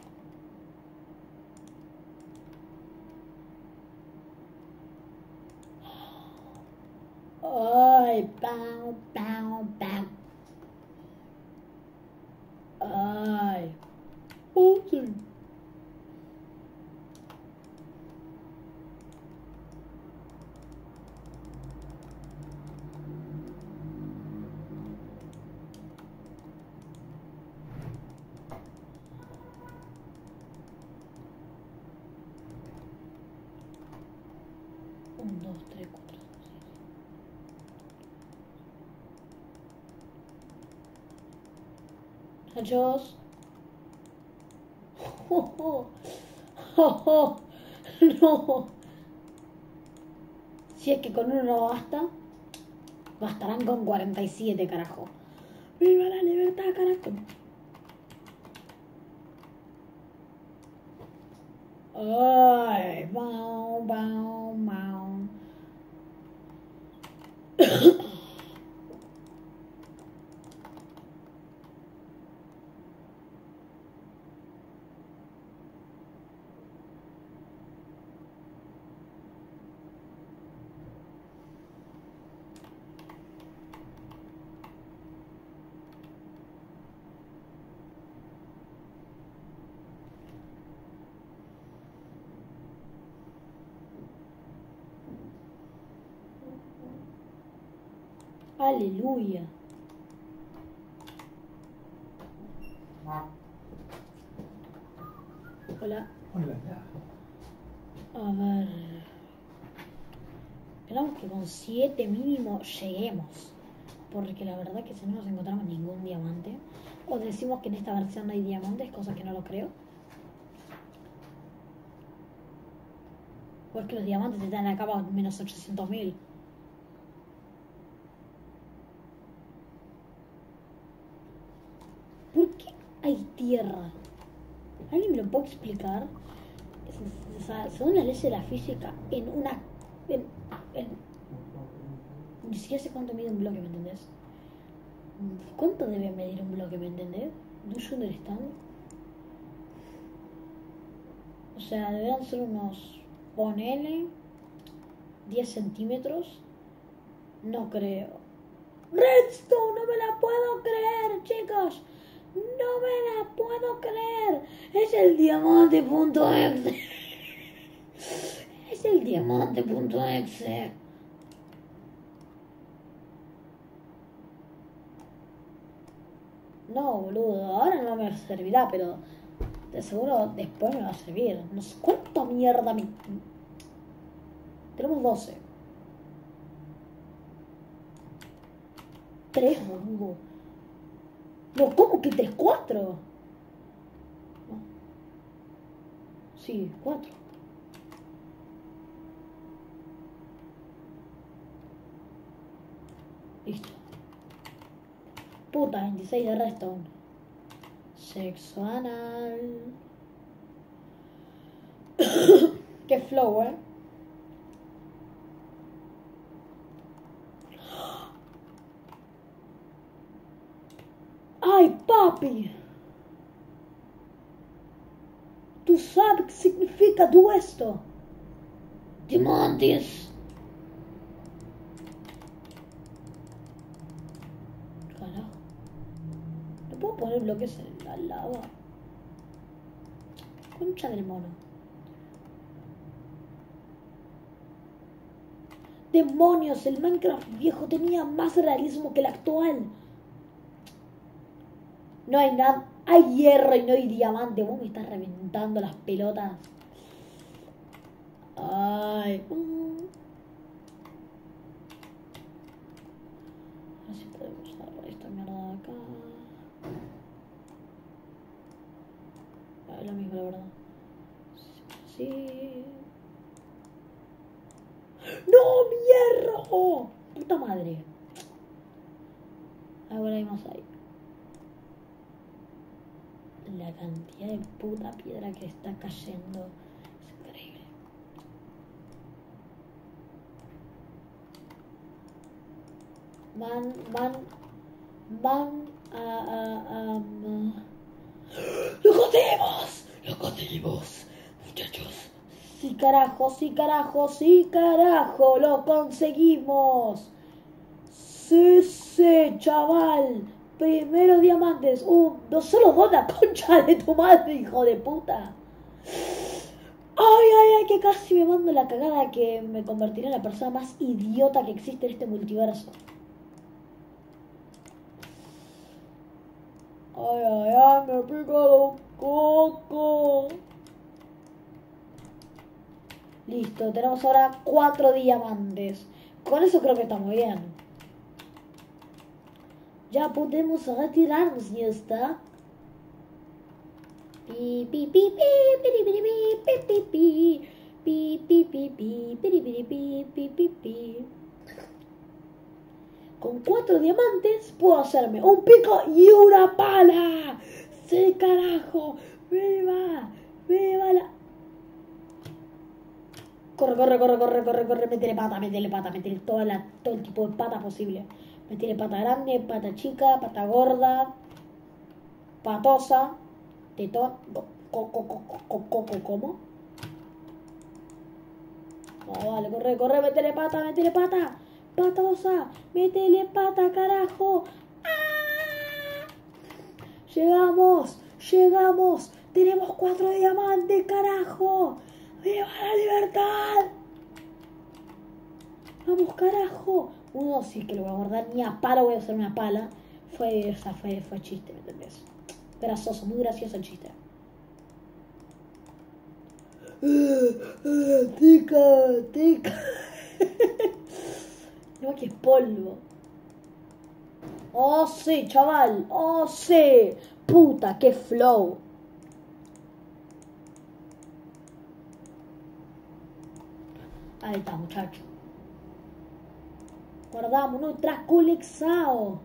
Ay, pau. Ay. Útil. Un, dos, tres, cuatro, cinco. Muchachos. No. Si es que con uno no basta, bastarán con 47, carajo. ¡Viva la libertad, carajo! Ay, mau. Aleluya. Hola. A ver. Esperamos que con 7 mínimo lleguemos. Porque la verdad que si no nos encontramos ningún diamante. O decimos que en esta versión no hay diamantes, cosa que no lo creo. O es que los diamantes están acá a menos 800.000. ¿Por qué hay tierra? ¿Alguien me lo puede explicar? Según las leyes de la física, Ni siquiera sé cuánto mide un bloque, ¿me entendés? ¿Cuánto debe medir un bloque, me entendés? ¿Do you understand? O sea, deberán ser unos... Ponele... 10 centímetros. No creo. ¡Redstone! ¡No me la puedo creer, chicos! ¡No me la puedo creer! ¡Es el diamante.exe! ¡Es el diamante.exe! No, boludo, ahora no me servirá, pero de seguro después me va a servir. No sé cuánta mierda me... Tenemos 12. 3, boludo. No, ¿cómo que 3? 4. No. Sí, 4. Listo. Puta, 26 de redstone. Sexo anal. Qué flow, ¡Ay, papi! ¿Tú sabes qué significa todo esto? Diamantes. Carajo. ¿No puedo poner bloques en la lava? Concha del mono. ¡Demonios! El Minecraft viejo tenía más realismo que el actual. No hay nada. Hay hierro y no hay diamante. Vos me estás reventando las pelotas. Ay. A ver si podemos agarrar esta mierda de acá. Es lo mismo, la verdad. Sí. ¡No, hierro! ¡Puta madre! Ahora hay más ahí. La cantidad de puta piedra que está cayendo es increíble. ¡Lo conseguimos, muchachos! Sí, carajo, sí, carajo, sí, carajo, lo conseguimos. Sí, sí, chaval. Primeros diamantes. No solo dos, la concha de tu madre, hijo de puta. Ay, ay, ay, que casi me mando la cagada que me convertiré en la persona más idiota que existe en este multiverso. Ay, ay, ay, me pica los cocos. Listo, tenemos ahora 4 diamantes. Con eso creo que estamos bien. Ya podemos retirarnos, ¿ya está? Pi, pi, pi, pi, pi, pi, pi, pi, pi, pi, pi, pi, pi, pi, pi, pi, pi, pi, pi. Con 4 diamantes puedo hacerme un pico y una pala. ¡Sí, carajo! ¡Viva! ¡Viva la! Corre, corre, corre, corre, corre, corre. Métele pata, métele todo el tipo de pata posible. Métele pata grande, pata chica, pata gorda, patosa, tetón, ¿cómo? No, vale, corre, corre, métele pata. Patosa, métele pata, carajo. ¡Ah! Llegamos. Tenemos 4 diamantes, carajo. ¡Viva la libertad! Vamos, carajo. Uno sí que lo voy a guardar, ni a palo voy a hacer una pala. Fue chiste, ¿me entendés? Grasoso, muy gracioso el chiste. Tica. No, que es polvo. Oh, sí, chaval. Oh, sí. Puta, qué flow. Ahí está, muchacho. Guardamos nuestra colección.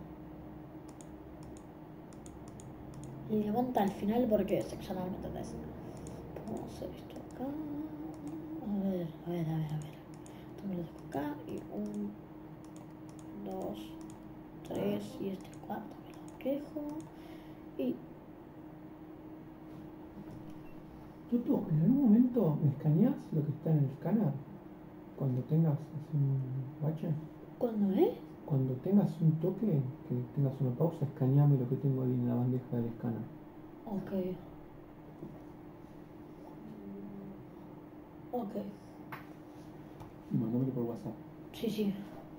Y levanta al final porque seccionalmente ¿entendés? Vamos a hacer esto acá. A ver. Esto me lo dejo acá. Y 1, 2, 3. Y este cuarto me lo dejo. Y Tutu, ¿en algún momento me escaneás lo que está en el escáner? Cuando tengas así un bache. ¿cuándo es? Cuando tengas un toque, que tengas una pausa, escaneame lo que tengo ahí en la bandeja del escáner. Ok. Ok. Y mándamelo por WhatsApp. Sí.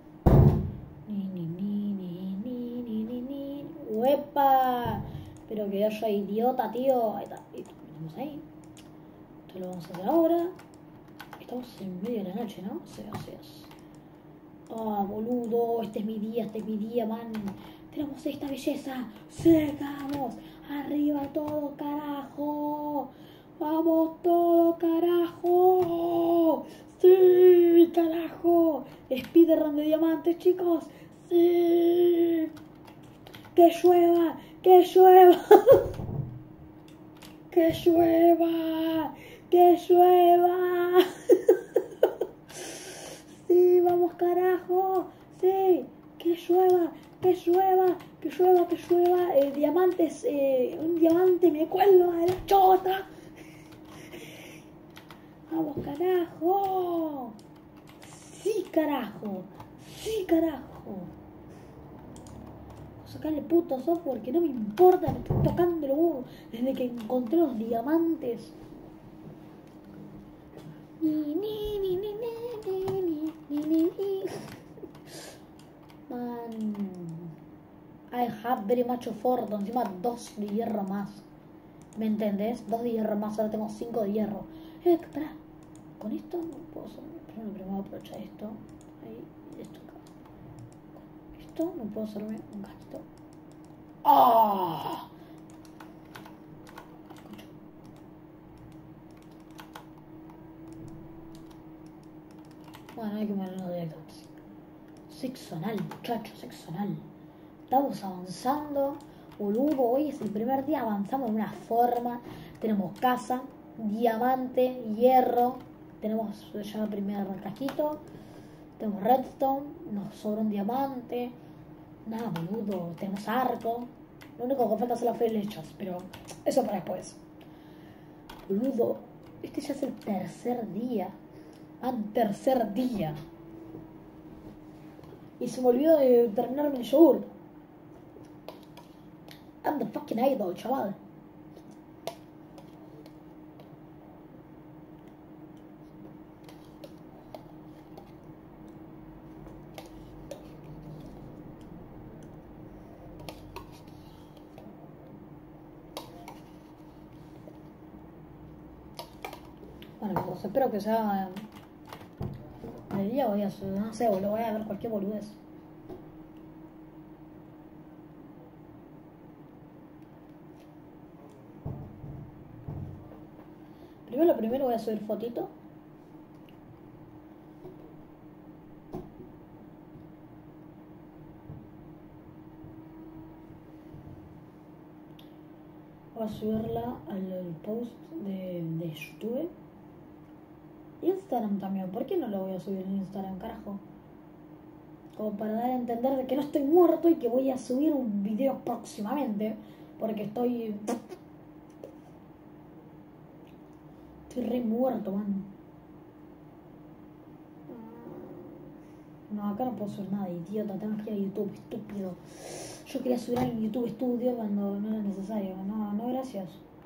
¡Uepa! Pero que yo soy idiota, tío. Ahí está. Y ponemos ahí. Esto lo vamos a hacer ahora. Estamos en medio de la noche, ¿no? Sí, así es. Ah, boludo. Este es mi día, man. Tenemos esta belleza. ¡Llegamos! ¡Arriba todo, carajo! ¡Vamos todo, carajo! ¡Sí, carajo! Speedrun de diamantes, chicos. ¡Sí! ¡Que llueva! ¡Que llueva! ¡Que llueva! ¡Que llueva! ¡Sí, vamos, carajo! ¡Sí! ¡Que llueva! ¡Que llueva! ¡Que llueva! ¡Que llueva! Diamantes, un diamante me cuelga de la chota. ¡Vamos, carajo! ¡Sí, carajo! ¡Sí, carajo! Sacar el puto software que no me importa, me estoy tocando el huevo desde que encontré los diamantes. Man, I have very much effort. Encima 2 de hierro más. ¿Me entendés? 2 de hierro más, ahora tengo 5 de hierro. Espera, con esto no puedo hacer. Primero voy a aprovechar esto. Ahí, y esto acá. Con esto no puedo hacerme un gasto. ¡Ah! Bueno, hay que ponerlo directo. Sexo anal, muchachos, sexo anal. Estamos avanzando, boludo. Hoy es el primer día, avanzamos de una forma. Tenemos casa, diamante, hierro. Tenemos ya el primer casquito. Tenemos redstone, nos sobra un diamante. Nada, boludo. Tenemos arco. Lo único que falta son las flechas, pero eso para después. Boludo, este ya es el tercer día. Tercer día. Y se me olvidó de terminarme el yogur. I'm the fucking idol, chaval. Bueno, pues espero que sea el día. Voy a hacer, no sé, boludo, voy a ver cualquier boludez. Primero voy a subir fotito. Voy a subirla al post de YouTube. Instagram también. ¿Por qué no lo voy a subir en Instagram, carajo? Como para dar a entender de que no estoy muerto y que voy a subir un video próximamente. Porque estoy re muerto, man. No, acá no puedo subir nada, idiota. Tengo que ir a YouTube, estúpido. Yo quería subir a YouTube Studio cuando no era necesario. No, no, gracias.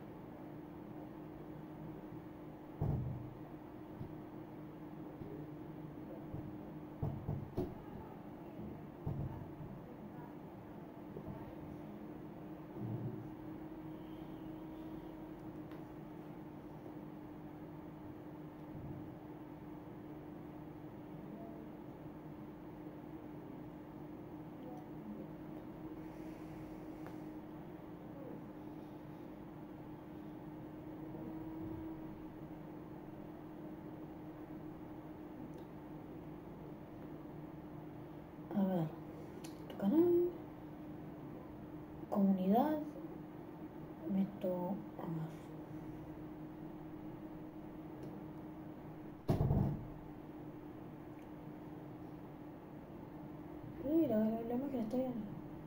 A ver, tu canal, comunidad, meto a más. está bien.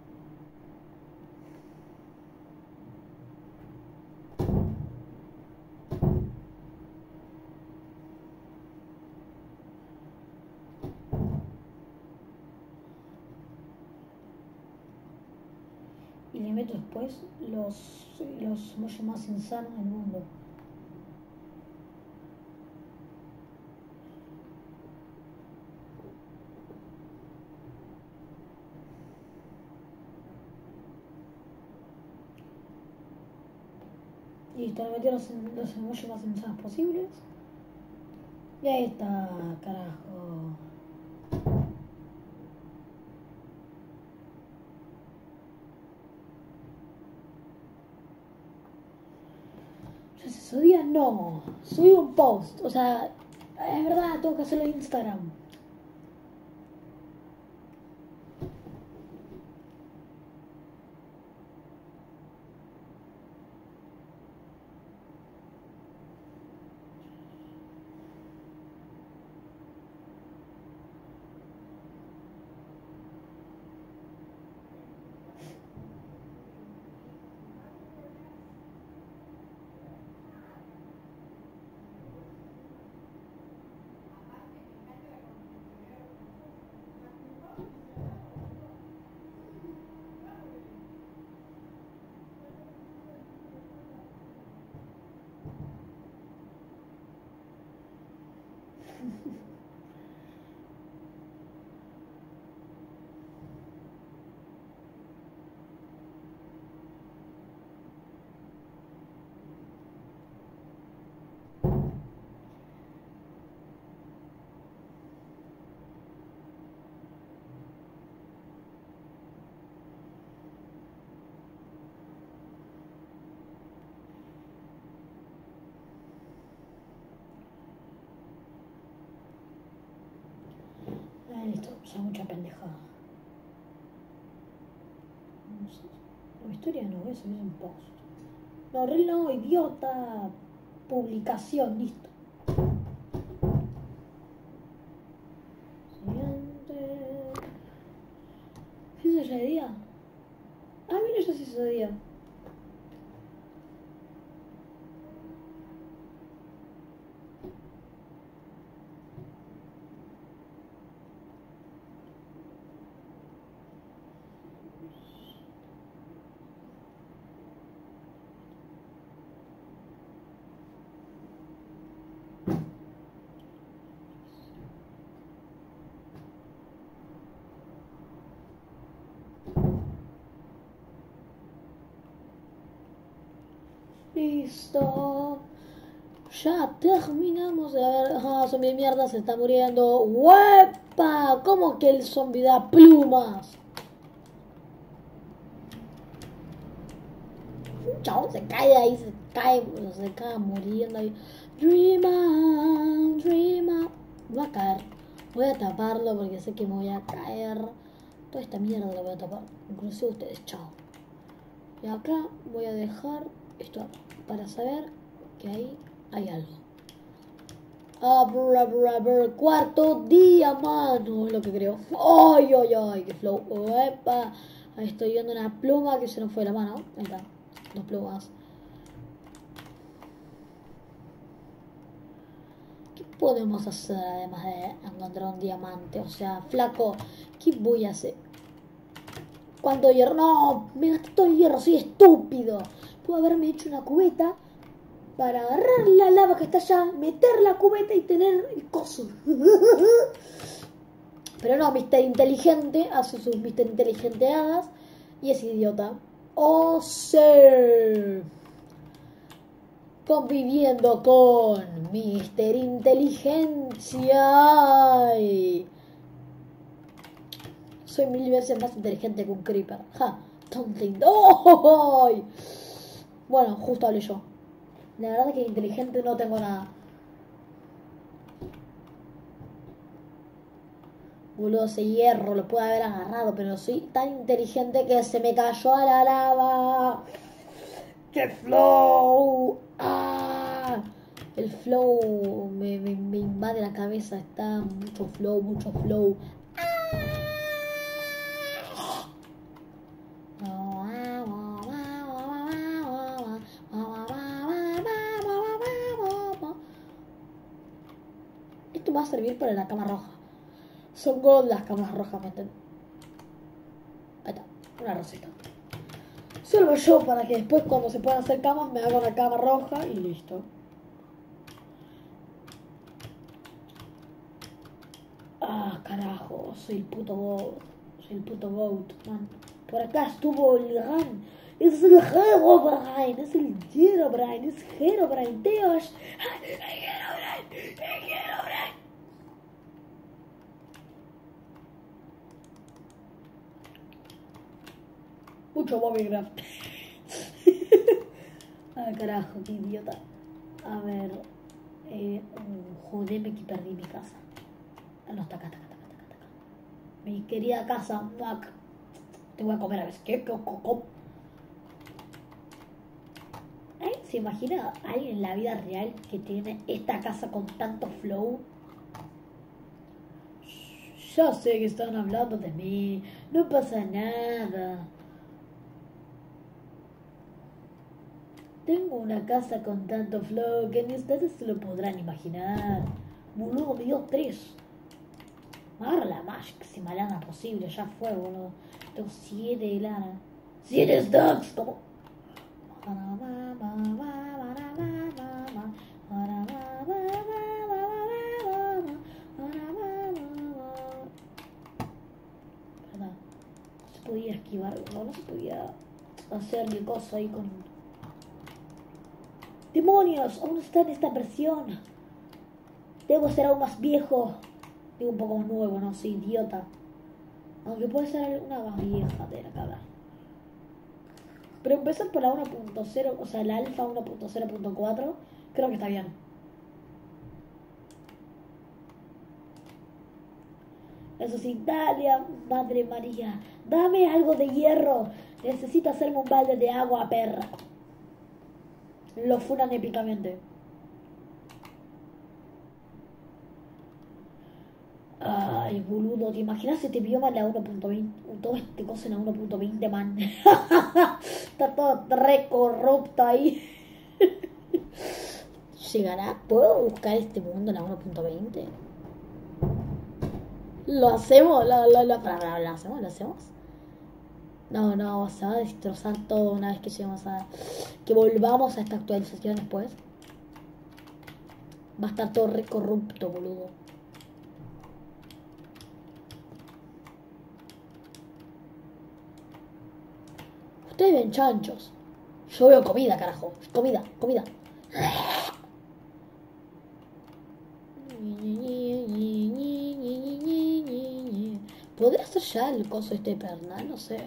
Y le meto después los emojis más insanos del mundo. Y listo, le metí los emojis más insanos posibles. Y ahí está, carajo. Ese día no, subí un post, o sea, es verdad, tengo que hacerlo en Instagram. Listo, ya mucha pendejada. No sé, la historia no, voy a subir un post. No, reel no, idiota. Publicación, listo. Siguiente. ¿Qué hizo ese día? Ah, mira, ya se hizo día. Listo. Ya terminamos de ver. Ah, zombie de mierda se está muriendo. ¡Huepa! ¿Cómo que el zombie da plumas? Chao, se cae ahí, se cae muriendo ahí. Dream on, dream on. Va a caer. Voy a taparlo porque sé que me voy a caer. Toda esta mierda la voy a tapar. Inclusive ustedes, chao. Y acá voy a dejar esto para saber que ahí hay algo. Cuarto día, mano, es lo que creo. ¡Ay, ay, ay! ¡Qué flow! ¡Epa! Ahí estoy viendo una pluma que se nos fue de la mano. Ahí está, 2 plumas. ¿Qué podemos hacer además de encontrar un diamante? O sea, flaco, ¿qué voy a hacer? ¿Cuánto hierro? No, me gasté todo el hierro, soy estúpido. Puedo haberme hecho una cubeta para agarrar la lava que está allá, meter la cubeta y tener el coso. Pero no, Mr. Inteligente hace sus Mr. Inteligenteadas y es idiota. O sea, conviviendo con Mr. Inteligencia. Soy 1000 veces más inteligente que un creeper. Ja, tonto. ¡Oh! Bueno, justo hablé yo. La verdad es que inteligente no tengo nada. Boludo, ese hierro lo puedo haber agarrado, pero soy tan inteligente que se me cayó a la lava. ¡Qué flow! ¡Ah! El flow me invade la cabeza. Está mucho flow, mucho flow. va a servir para la cama roja. Son gold las camas rojas, ¿me entiendes? Ahí está, una rosita. Sirvo yo para que después cuando se puedan hacer camas me haga una cama roja y listo. Ah, carajo, soy el puto GOAT. Soy el puto GOAT, man. Por acá estuvo el Ran. Es el Herobrine, es el Herobrine, es Herobrine, Dios. Herobrine. Mucho Bobbycraft. Ah, carajo, qué idiota. A ver. Jodeme que perdí mi casa. Ah, no, está acá. Mi querida casa, Mac. Te voy a comer a veces. ¿Qué? ¿Ay? ¿Se imagina alguien en la vida real que tiene esta casa con tanto flow? Ya sé que están hablando de mí. No pasa nada. Tengo una casa con tanto flow que ni ustedes se lo podrán imaginar. Boludo, me dio 3. Agarra la máxima lana posible, ya fue, boludo. Tengo 7 de lana. 7 stacks, como. ¿Verdad? No se podía esquivar, no se podía hacer ni cosa ahí con. ¡Demonios! Aún está en esta versión. Debo ser aún más viejo. Digo, un poco más nuevo, no soy idiota. Aunque puede ser una más vieja de la cara. Pero empezar por la 1.0, o sea, la alfa 1.0.4, creo que está bien. Eso sí, Dalia, Madre María, dame algo de hierro. Necesito hacerme un balde de agua, perra. Lo funan épicamente. Ay, boludo, ¿te imaginas este bioma en la 1.20? Todo este cosa en la 1.20, man. Está todo re corrupto ahí. ¿Llegará? ¿Puedo buscar este mundo en la 1.20? ¿Lo hacemos? ¿Lo hacemos? No, se va a destrozar todo una vez que lleguemos a... Que volvamos a esta actualización después. Va a estar todo re corrupto, boludo. Ustedes ven chanchos. Yo veo comida, carajo. Comida. ¿Podría hacer ya el coso este perna? No sé.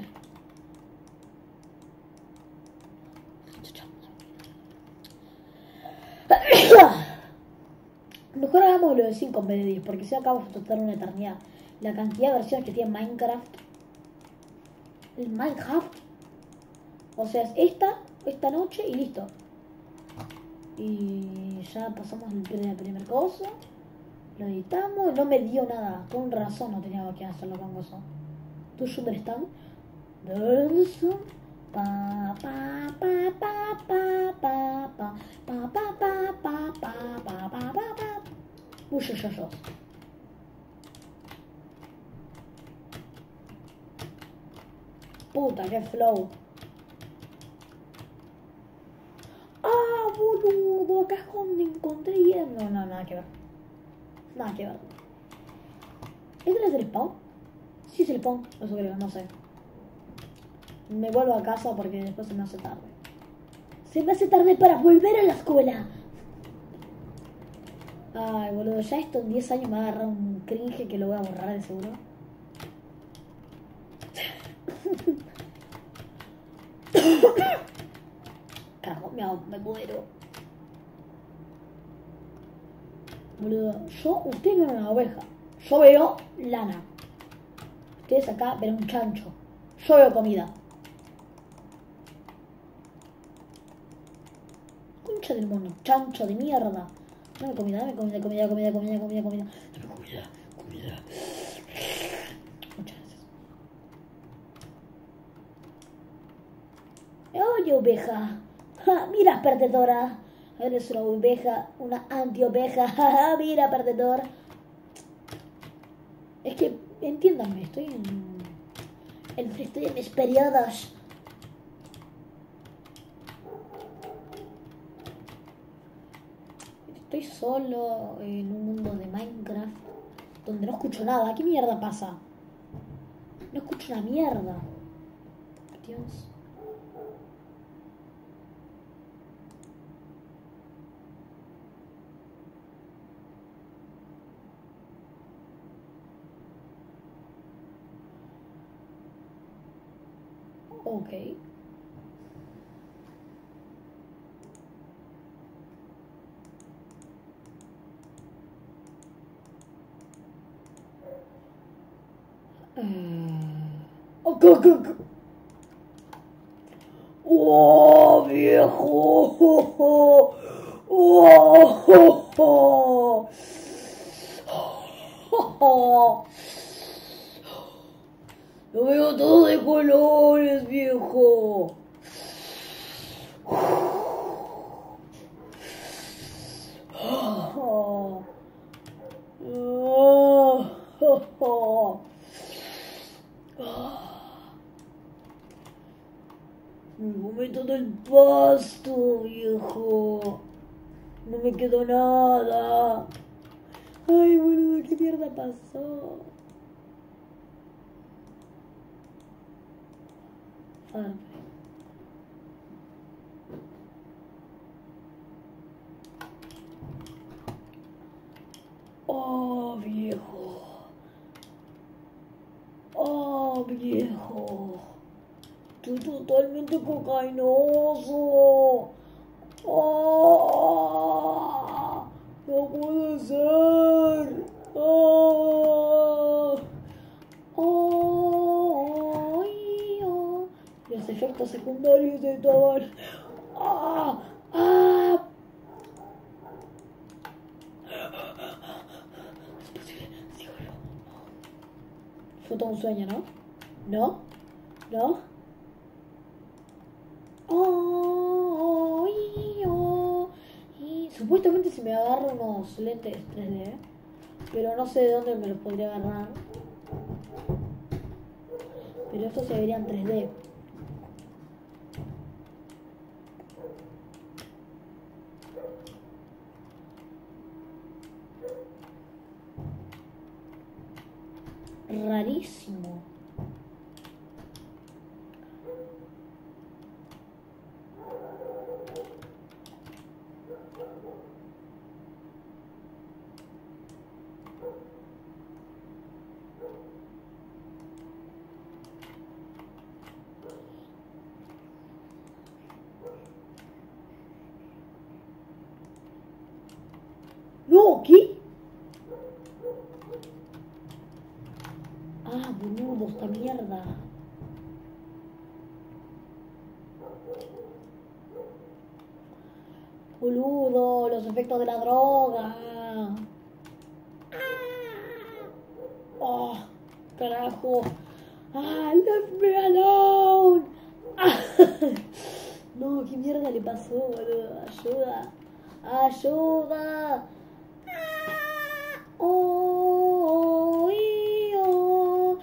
Mejor hagamos lo de 5 en vez de 10, porque si acabamos de tratar una eternidad. La cantidad de versiones que tiene Minecraft. El Minecraft. O sea, es esta noche y listo. Y ya pasamos el primer coso. Lo editamos. No me dio nada. Con razón no tenía que hacerlo con coso. ¿Tú dónde están? ¿Dónde están? Pa pa pa pa pa pa pa pa pa pa pa pa pa pa pa. Uy, yo. Puta, qué flow. Ah, boludo, acá es donde encontré hierro. No, nada que ver. ¿Este no es el spawn? Sí, es el spawn. Eso creo, no sé. Me vuelvo a casa porque después se me hace tarde. Se me hace tarde para volver a la escuela. Ay, boludo, ya esto en 10 años me va a agarrar un cringe que lo voy a borrar de seguro. Carajo, me muero. Boludo, ustedes ven una oveja. Yo veo lana. Ustedes acá ven un chancho. Yo veo comida. Concha del mono, chancho de mierda. Dame comida. Muchas gracias. Oye, oveja. Ja, mira, perdedora. Eres una oveja, una anti-oveja. Mira, perdedor. Es que, entiéndanme, estoy en mis periodos. Estoy solo en un mundo de Minecraft donde no escucho nada. ¿Qué mierda pasa? No escucho una mierda. Dios. Ok. Oh, ¡oh, viejo! ¡Oh! Lo veo todo de colores, viejo. Me comí todo el pasto, viejo. No me quedó nada. Ay, boludo, ¿qué mierda pasó? Ah. Oh, viejo. Oh, viejo. Estoy totalmente cocainoso. Oh, no puede ser. Oh, oh, oh. Los efectos secundarios estaban. Ah, ah. Es posible, síguelo. Fue todo un sueño, ¿no? ¿No? ¿No? Oh, y supuestamente si me agarro unos lentes 3D, pero no sé de dónde me los podría agarrar. Pero estos se verían 3D. Rarísimo. No, ¿qué? Ah, boludo, esta mierda. Boludo, los efectos de la droga. Oh, carajo. Ah, leave me alone. Ah. No, ¿qué mierda le pasó, boludo? Ayuda. Ayuda. Oh, oh,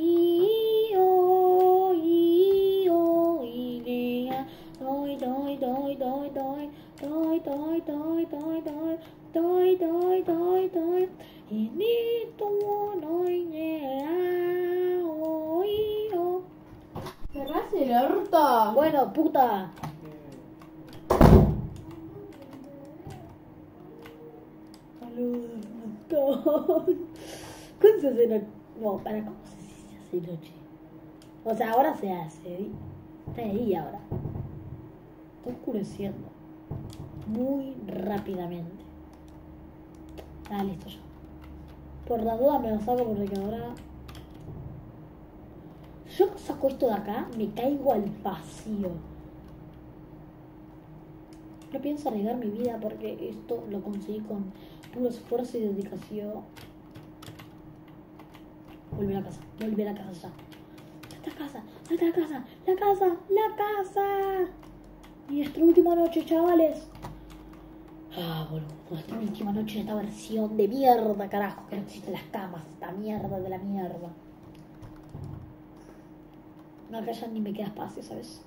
¿Cerrás el orto? bueno, puta. ¿Cómo se hace noche? No, para, ¿cómo se hace noche? O sea, ahora se hace. Está ahí ahora. Está oscureciendo. Muy rápidamente. Ah, listo ya. Por la duda me lo saco porque ahora... Yo saco esto de acá, me caigo al vacío. No pienso arriesgar mi vida porque esto lo conseguí con puro esfuerzo y dedicación. Volver a casa ya. La casa. Y nuestra última noche, chavales. Ah, boludo, esta última noche de esta versión de mierda, carajo, que no existen las camas, esta mierda de la mierda. No, acá ya ni me queda espacio, ¿sabes?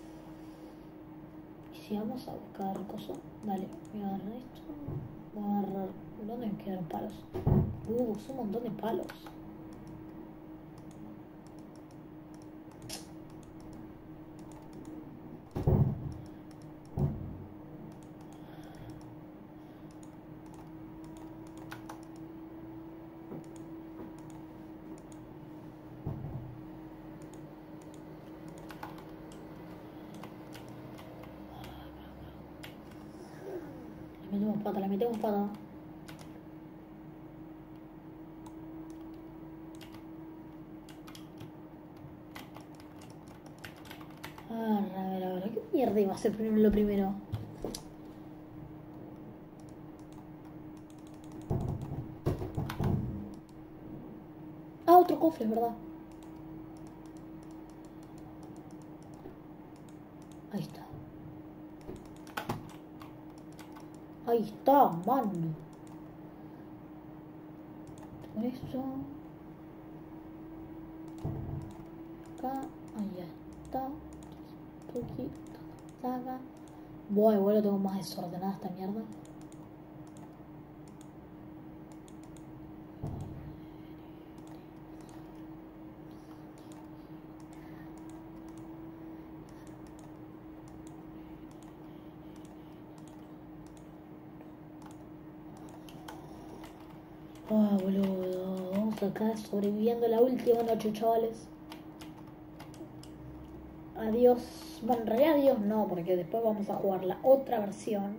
Y si vamos a buscar cosas, dale, voy a agarrar esto, voy a agarrar, ¿dónde me quedaron palos? Son un montón de palos. Le metemos pata. A ver, ¿qué mierda iba a ser lo primero? Ah, otro cofre, es verdad. Ahí está. Ahí está, mano. Por eso. Acá, ahí está. Tuki, taca. Bueno, igual lo tengo más desordenada esta mierda. Ah, boludo. Vamos acá sobreviviendo la última noche, chavales. Adiós. Bueno, en realidad adiós no, porque después vamos a jugar la otra versión.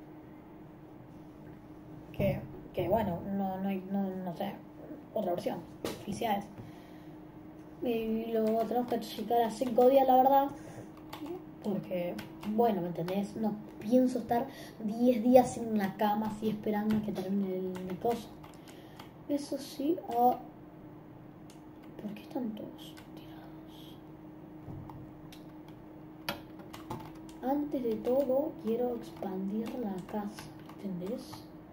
Que bueno, no sé. Otra versión. Felicidades. Y lo tenemos que checar a 5 días, la verdad. Porque, bueno, ¿me entendés? No pienso estar 10 días en la cama así esperando a que termine el coso. Eso sí, ¿por qué están todos tirados? Antes de todo, quiero expandir la casa, ¿entendés?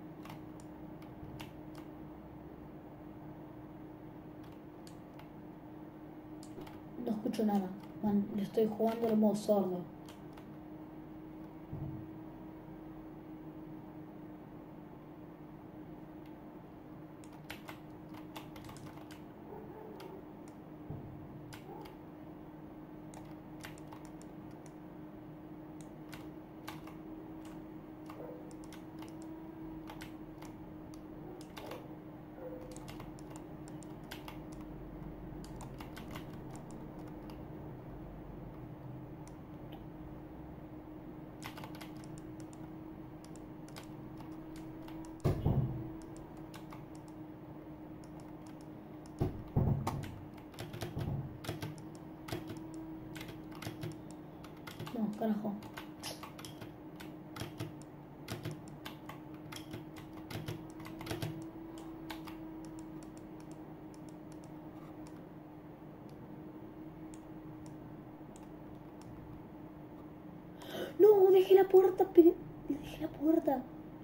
No escucho nada. Man, le estoy jugando en modo sordo. No, carajo. No, dejé la puerta, dejé la puerta.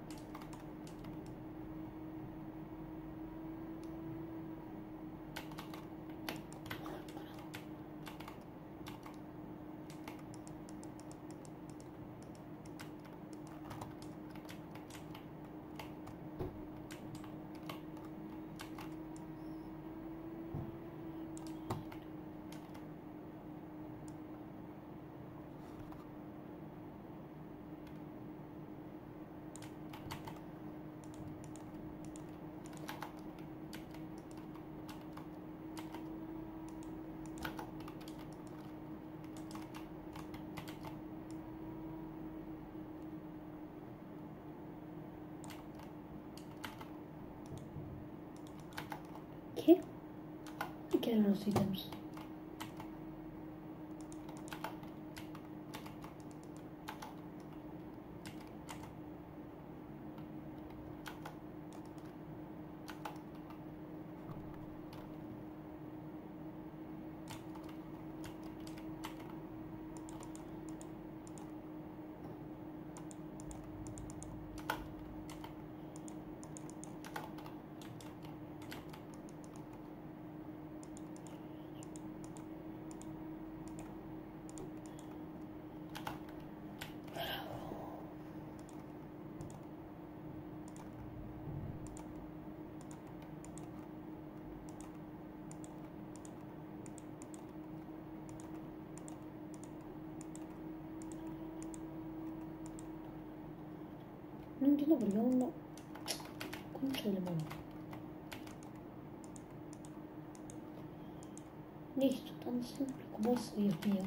¿Qué? ¿Qué eran los ítems? No entiendo por qué aún no... Concha de la mano. Listo, tan simple como eso, Dios mío.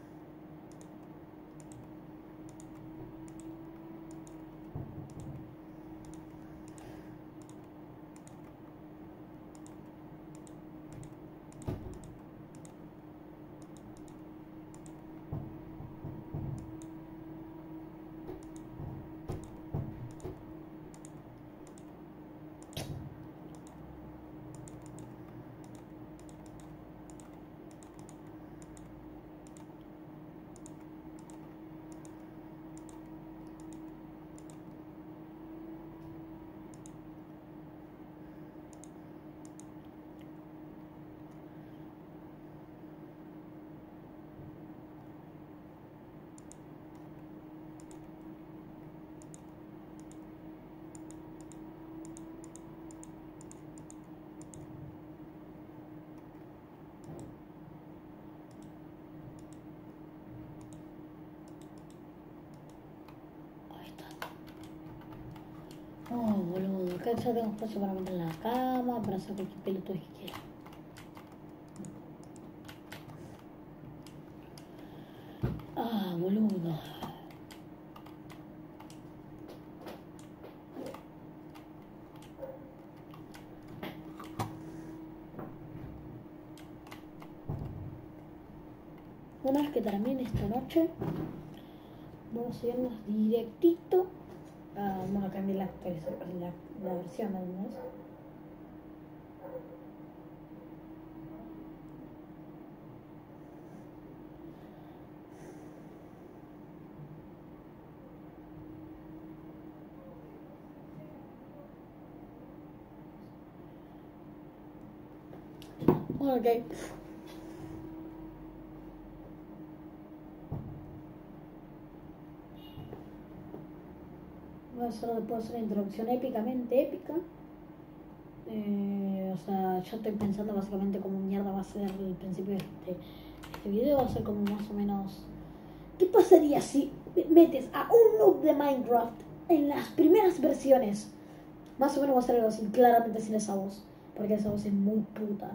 Oh, boludo, acá ya tengo espacio para meter en la cama, para hacer cualquier pelotudo que quiera. Ah, boludo. Una vez que termine esta noche, vamos a irnos directito a... Bueno, cambié la versión, ¿no? Ok. Puedo hacer una introducción épicamente épica. O sea, yo estoy pensando básicamente cómo mierda va a ser el principio de este video. Va a ser como más o menos... ¿Qué pasaría si metes a un noob de Minecraft en las primeras versiones? Más o menos va a ser algo así, claramente sin esa voz. Porque esa voz es muy puta.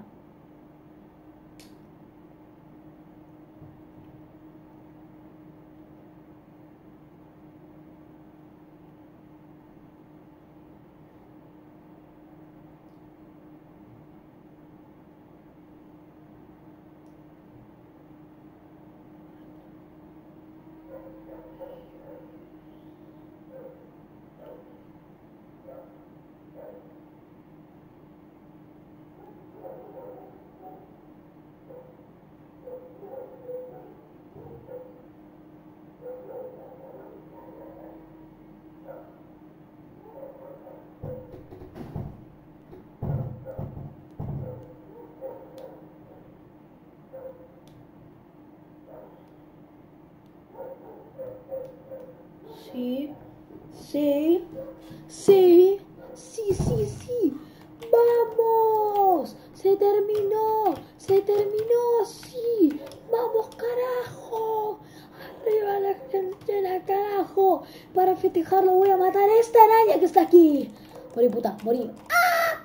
Sí, sí, sí, sí, sí, sí. ¡Vamos! ¡Se terminó! ¡Se terminó! ¡Sí! ¡Vamos, carajo! ¡Arriba la Argentina, carajo! Para festejarlo voy a matar a esta araña que está aquí. Morí, puta, morí. ¡Ah!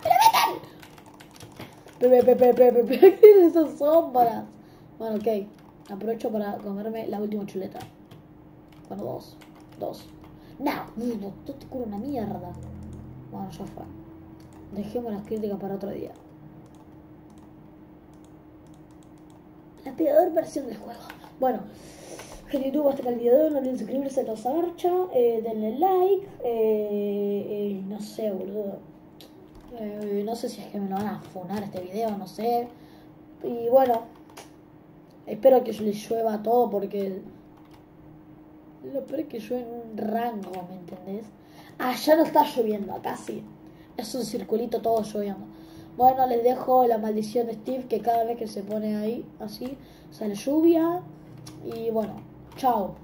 ¡Me meten! ¿Qué es esas sombras? Bueno, ok. Aprovecho para comerme la última chuleta. Bueno, dos. No, esto te cura una mierda. Bueno, ya fue. Dejemos las críticas para otro día. La peor versión del juego. Bueno, gente de YouTube, hasta acá el video. No olviden suscribirse a los archa. Denle like. No sé, boludo. No sé si es que me lo van a funar este video, no sé. Y bueno, espero que les llueva todo porque... Lo peor es que llueve en un rango, ¿me entendés? Ah, ya no está lloviendo, acá sí. Es un circulito todo lloviendo. Bueno, les dejo la maldición de Steve, que cada vez que se pone ahí, así, sale lluvia. Y bueno, chao.